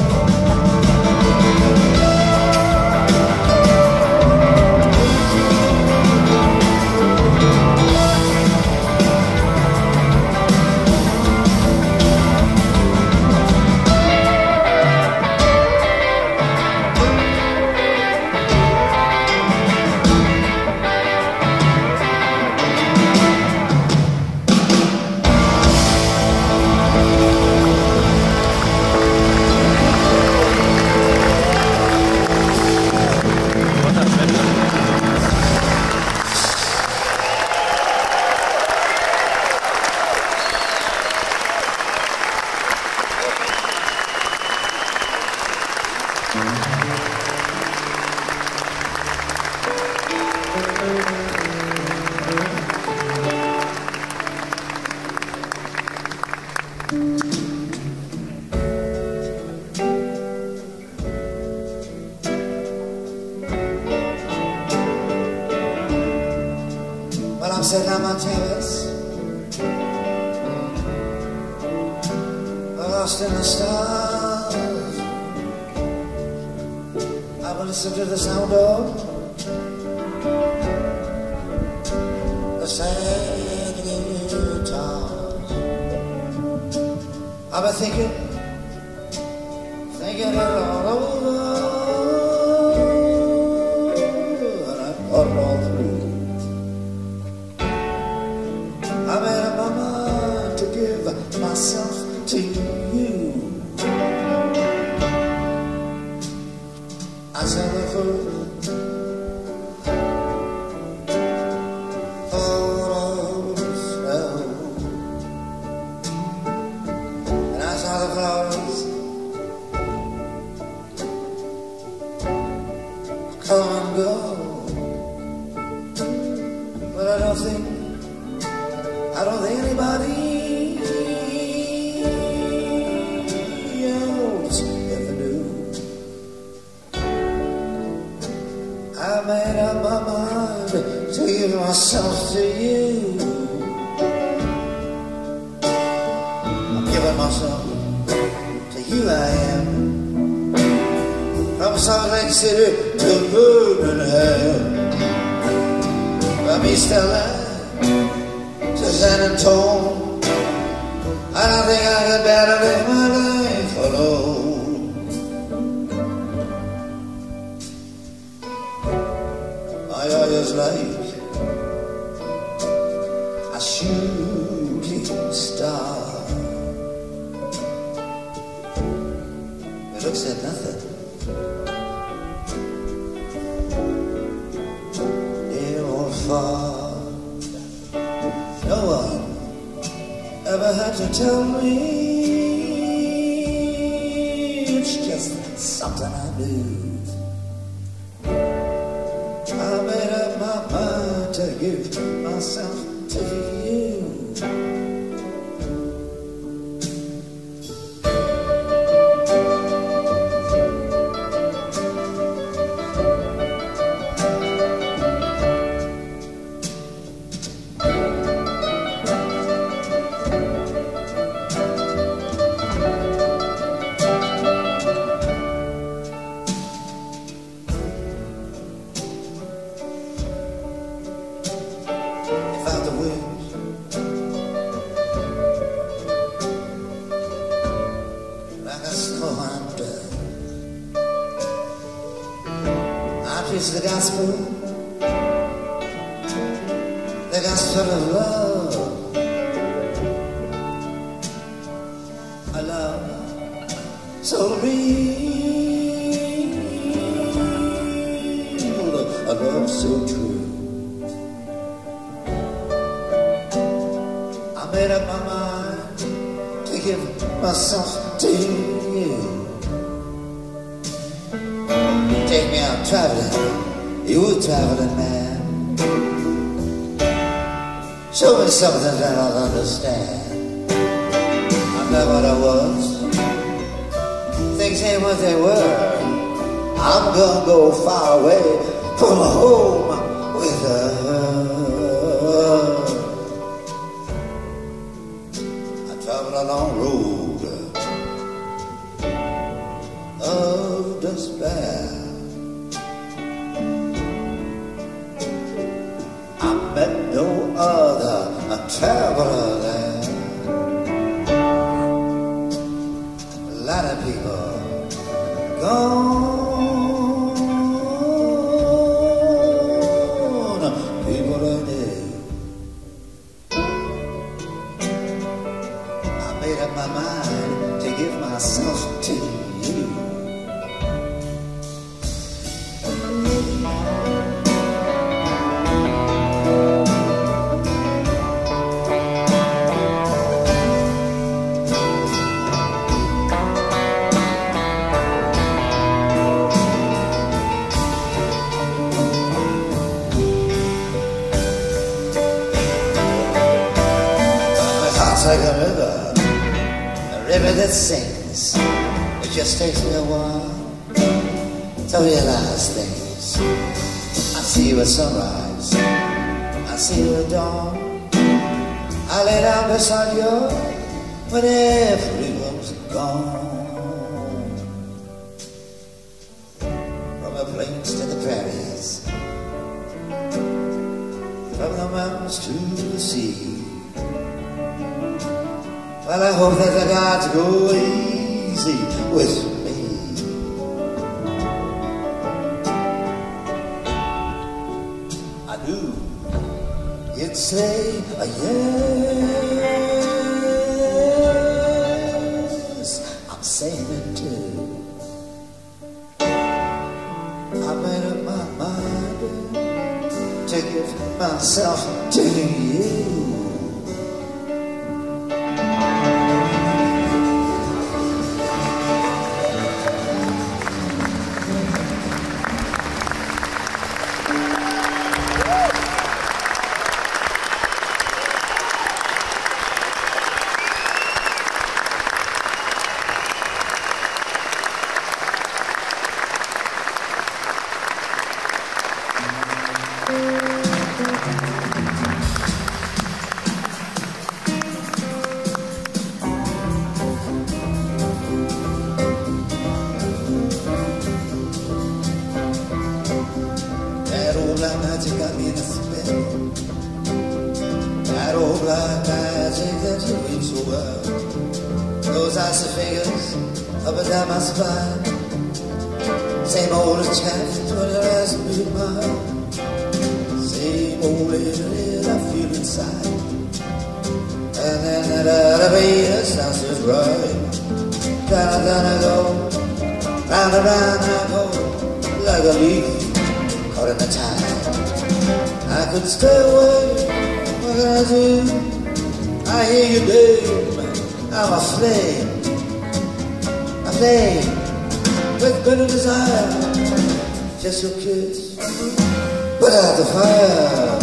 Well, I'm sitting on my terrace, lost in the stars. I will listen to the sound of the sad guitars. I've been thinking it all over, and I thought it all through. I made up my mind to give myself to you. I said the first thought of snow, and I saw the flowers come and go, but I don't think anybody else ever knew. I made up my mind to give myself to you. I'm giving myself to you, I am. From Salt Lake City to Birmingham, from East LA to San Antonio, I don't think I could bear to live my life alone. My eyes like a shooting star. It looks at nothing near or far. No one ever had to tell me, it's just something I do. I made up my mind to give myself to you. Preach the gospel of love. A love so real, a love so true. I made up my mind to give myself to you. Take me out traveling, you a traveling man. Show me something that I'll understand. I'm not what I was, things ain't what they were. I'm gonna go far away from home with her. I traveled a long road of despair. I met no other traveler there. A lot of people gone. My mind to give myself to you. It's like a river that sings. It just takes me a while to realize things. I see you at sunrise, I see you at dawn. I lay down beside you when everyone's gone. From the plains to the prairies, from the mountains to the sea. Well, I hope that the gods go easy with me. I do. You'd say a yes. I'm saying it too. I made up my mind to give myself to you. That old black magic got me in a spin. That old black magic that you read so well. Those icy fingers up and down my spine. Same old chaff, 20 last beat mine. Same old little I feel inside. And then that elevator sounds just right. Down and down I go, round and round I go, like a leaf caught in the tide. I could stay away, what can I do? I hear you, babe, I'm a flame with bitter desire. Just your kiss, put out the fire.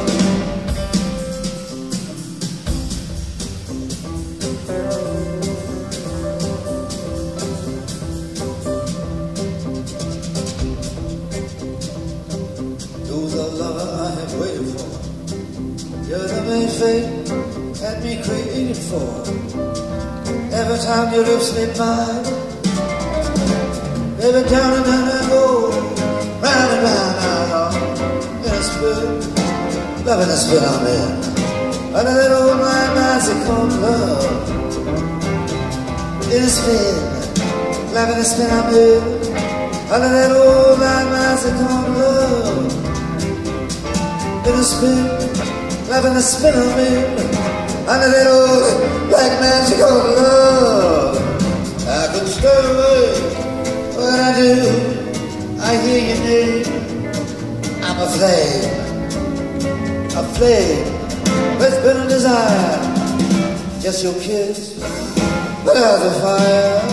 You're the lover I have waited for. You're the main fate had me created for. Every time your lips meet mine, baby, down and down I go, round and round I go, in a spin, loving the spin I'm in. Under that old magical love, in a spin, loving the spin I'm in. Under that old magical love, in a spin, loving the spin I'm in. Under that old black magical love, I could stay away. What I do, I hear your name. I'm a flame with burning desire. Just your kiss, put out the fire.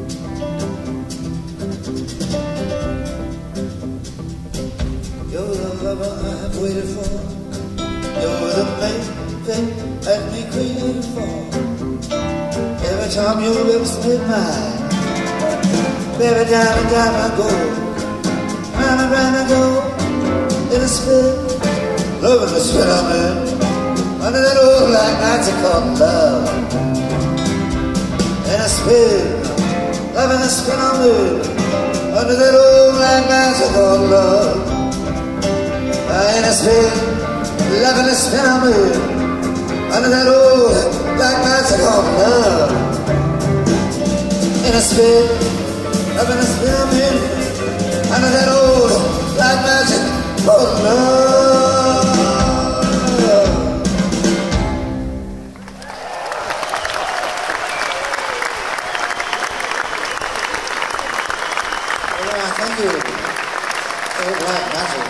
You're the lover I've waited for. You're the main thing that me created for. Every time your lips meet mine, baby, down and down I go, round I go, in a spin, loving the spin I'm in, under that old like magic called love. In a spin, loving the spin I'm in, under that old like magic called love. In a spin, loving the spin I'm in, under that old like magic called love. In a spin, loving the spin I'm in, under that old like magic called love. All right, thank you. Old like magic.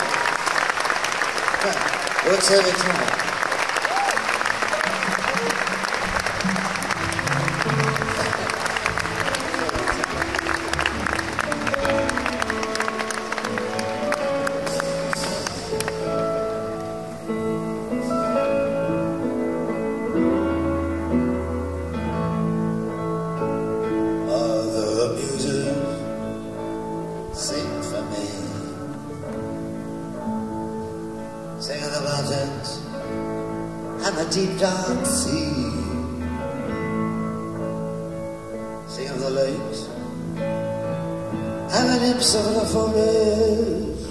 Yeah, works every time. Sing of the mountains and the deep dark sea. Sing of the lakes and the nymphs of the forest.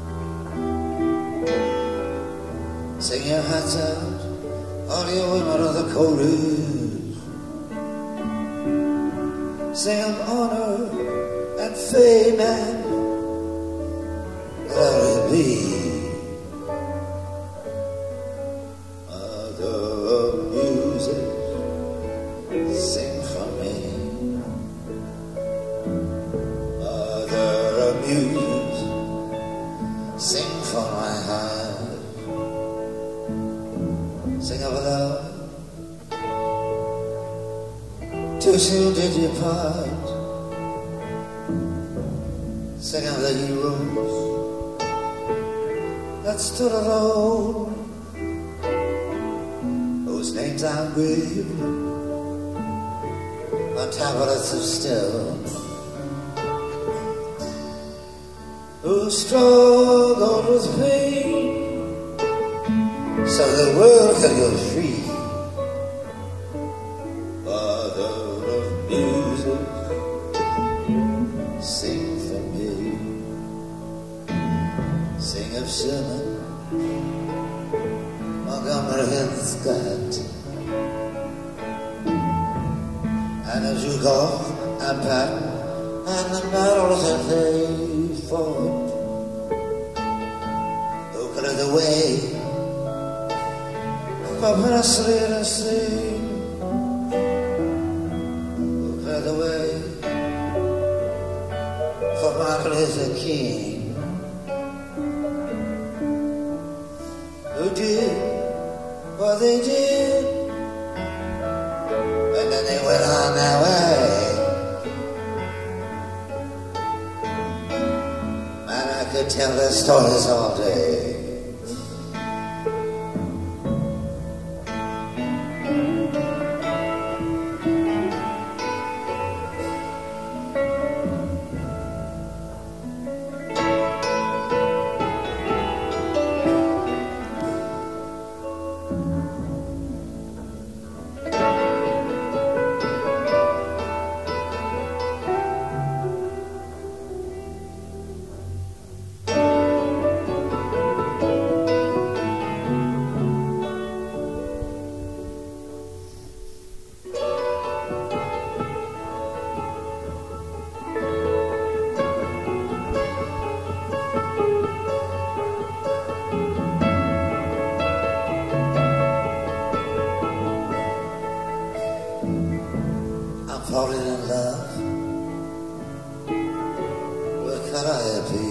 Sing your hearts out, all your women of the chorus. Sing of honor and fame and glory. Sing for me, Mother of Muse, sing for my heart, sing of love, too soon did you part, sing of the heroes that stood alone, whose names are engraved on tablets of stone, who struggled with pain so the world could go free. Mother of music, sing for me. Sing of Sherman, Montgomery and Scott, and of Zhukov and Patton, and the battles that they fought. Who cleared the way for Presley to sing? Who cleared the way for Martin Luther King? Who did what they did, and then they went on their way. Man, I could tell their stories all day. Falling in love with Calliope.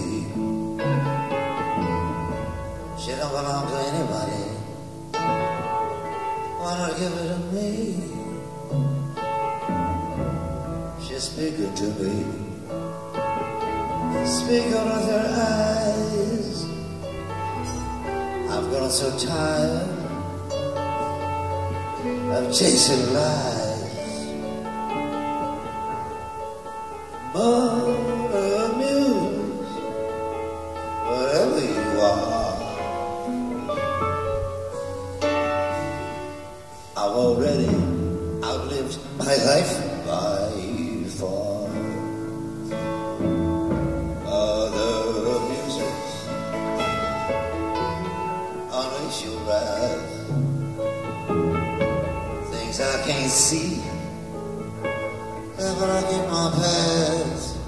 She don't belong to anybody. Why not give it to me? She's speaking to me, speaking with her eyes, I've grown so tired of chasing lies. More amused, wherever you are. I've already outlived my life by far. Other amusements unleash your wrath. Things I can't see ever in my past.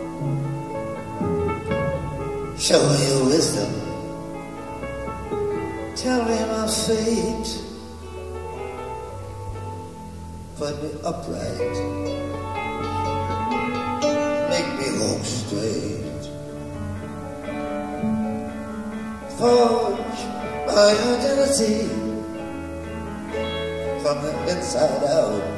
Show me your wisdom. Tell me my fate. Put me upright. Make me walk straight. Forge my identity from the inside out.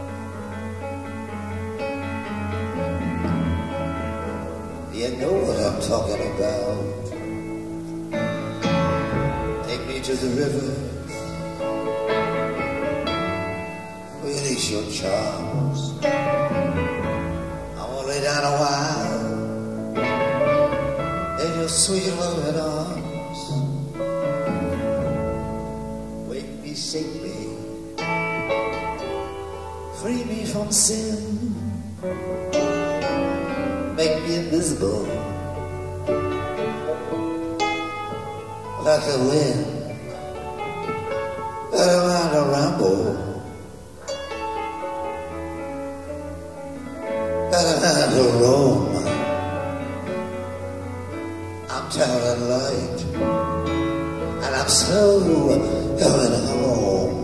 You know what I'm talking about. Take me to the river. Release your charms. I won't lay down a while in your sweet loving arms. Wake me, shake me, free me from sin. Make me invisible, like the wind that around a ramble, that around a roam. I'm tired of light, and I'm slow going home.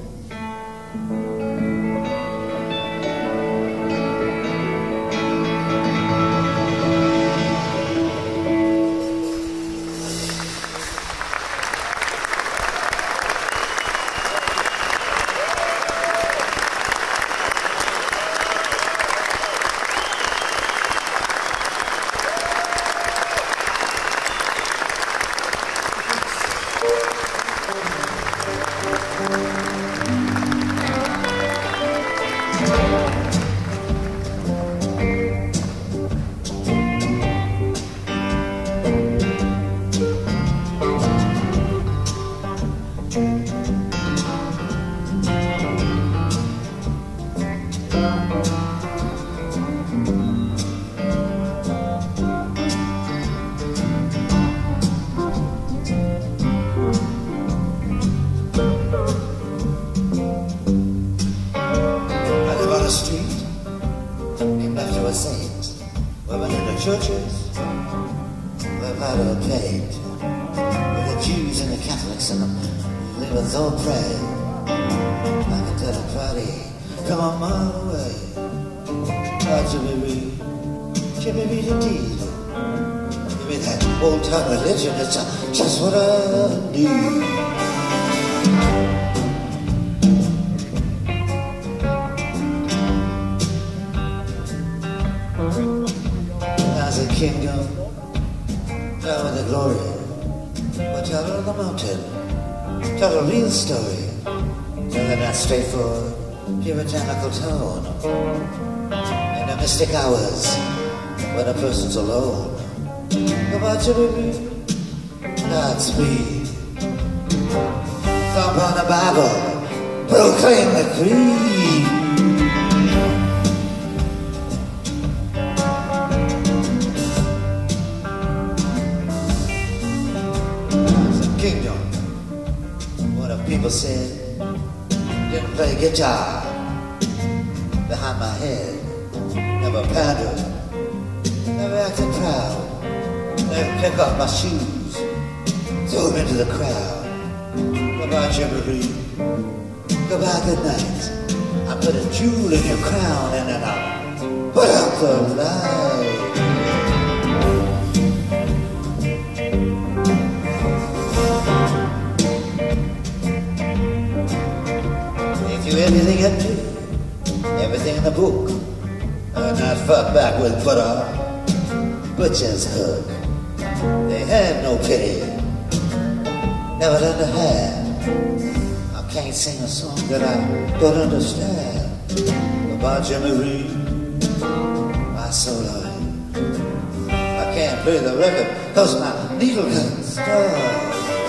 Just what I need. There's a kingdom, down with the glory. But tell her on the mountain, tell a real story. Tell her that straightforward, puritanical tone. In the mystic hours, when a person's alone. Come on, baby. That's me. Thump on the Bible, proclaim the creed. It's a kingdom. What if people said, didn't play guitar behind my head, never pandered, never acted proud, never pick off my shoes. Throw him into the crowd. Goodbye, Jimmy. Goodbye, good night. I put a jewel in your crown and then I put out the light. If you anything I do, everything in the book, and not fuck back with butter, butcher's hook. They had no pity. never learned to have. I can't sing a song that I don't understand. About Jimmy Reed, my soul of it. I can't play the record cause my needle can stop.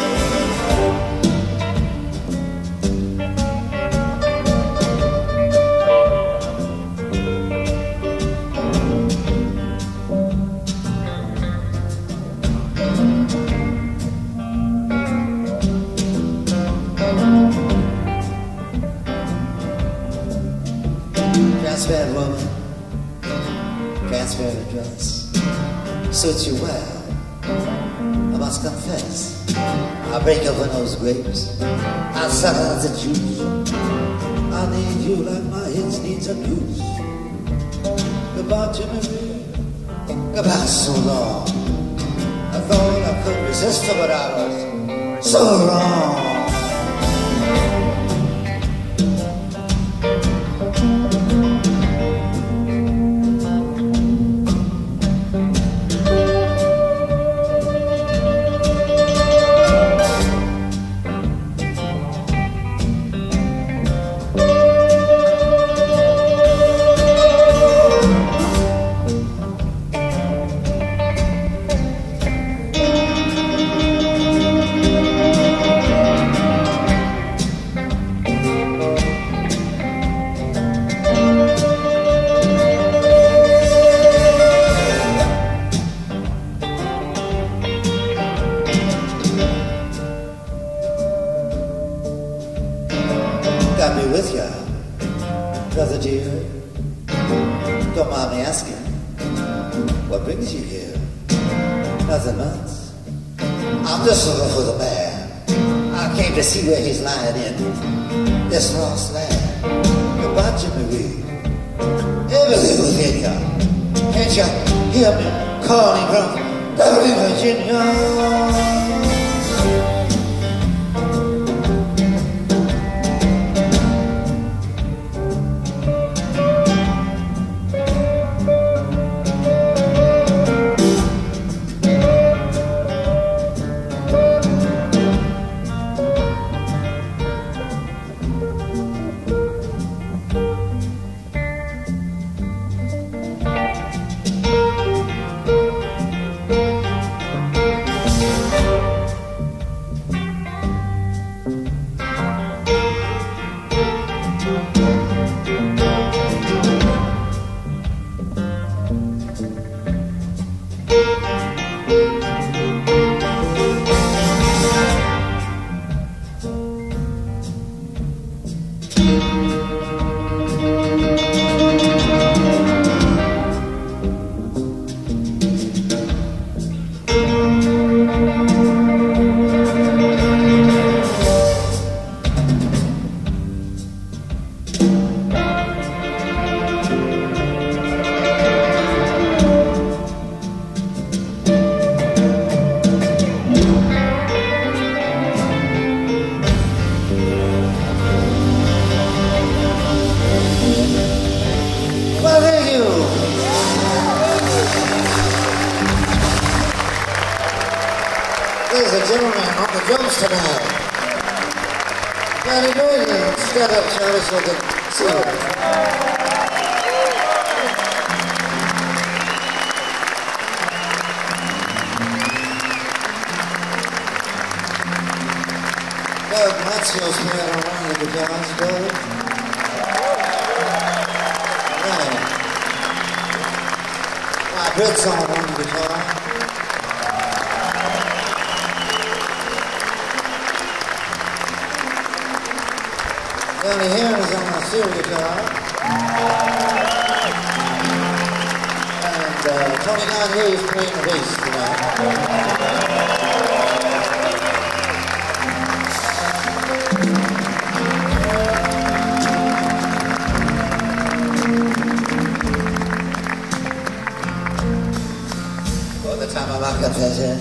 Transparent woman, transparent dress, suits you well, I must confess. I break open those grapes, I suck out the juice. I need you like my hips needs a goose. Goodbye, Jimmy Reed, goodbye so long. I thought I could resist her, but I was so wrong. Got me with ya, brother dear. Don't mind me asking, what brings you here? Nothing much. I'm just looking for the man. I came to see where he's lying in this lost land. Goodbye, Jimmy Reed. Everything within ya. Can't you hear me calling from Beverly, Virginia? Ladies and gentlemen, on the drums tonight, Johnny Boylan, stand up, Charlie, so I can see you. Doug Matzio's playing on one of the guitars, Doug. Right. Britt's on one guitar. Johnny Heron is on my steel guitar. And Tony Gagne is playing the bass tonight. For the time of my confession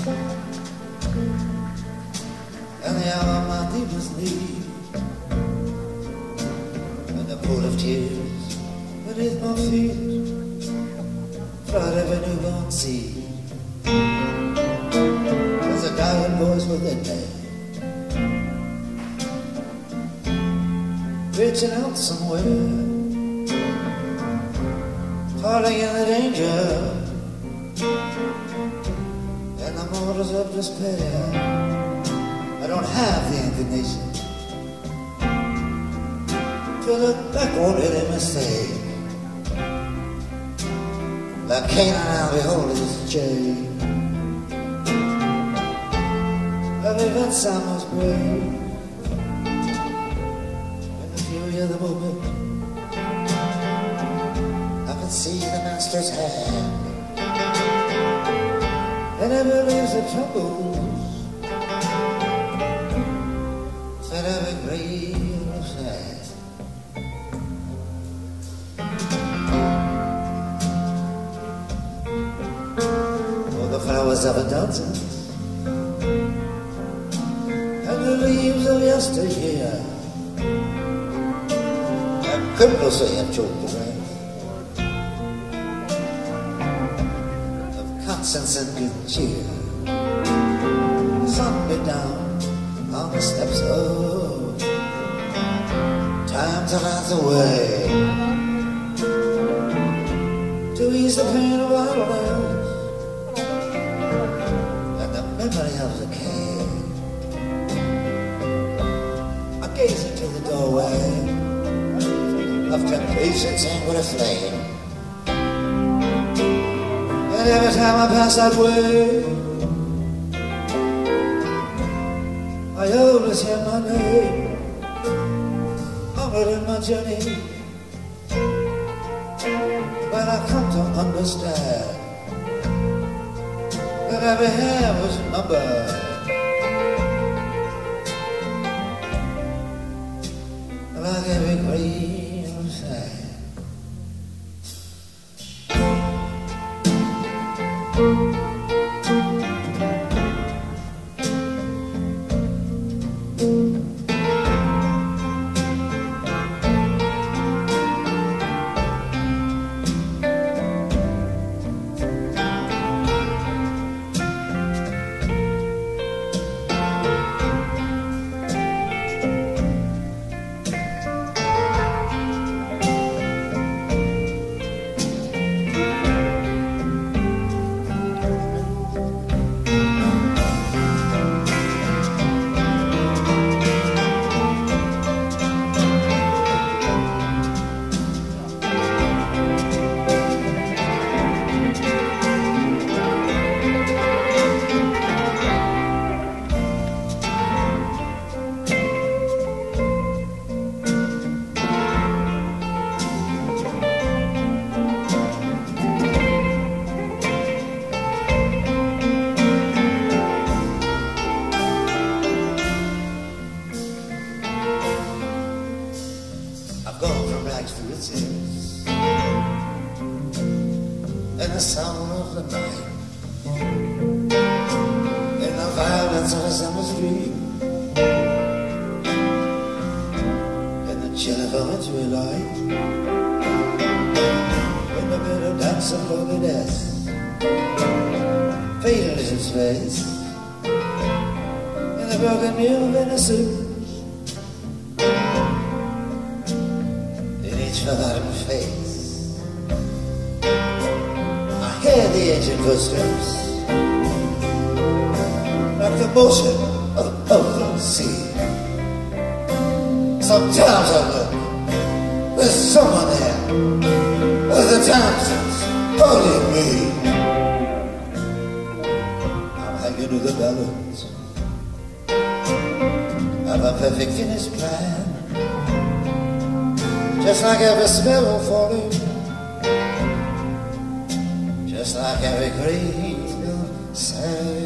and the hour of my deepest need, full of tears beneath my feet, fried of a newborn seed. There's a dying voice within me, reaching out somewhere, falling in the danger, and the mortars of despair. I don't have the inclination to look backward at a mistake. Like Canaan, I'll behold his chain of events I must break. In the fury of the moment, I can see the master's hand, and never leaves the troubles that every grave of sad. Flowers of abundance and the leaves of yesteryear and cripples they have choked away of conscience and good cheer. The sun beat down on the steps of time to light away to ease the pain of idleness. Memory of the cave. I gaze into the doorway of temptation's angry flame, and every time I pass that way, I always hear my name honored in my journey. When I come to understand that every hair was numbered, like every grain of sand. In the sound of the night, in the violence of a summer's dream, in the chill of a wintry light, in the bitter dance of loneliness, faded is his face, in the broken mew of innocence, in each forgotten face. Hear the ancient footsteps, like the motion of the sea. Sometimes I look, there's someone there, with the time since holding me. I'm hanging to the balance of a perfect finished plan, just like every sparrow falling, just like every grain of sand.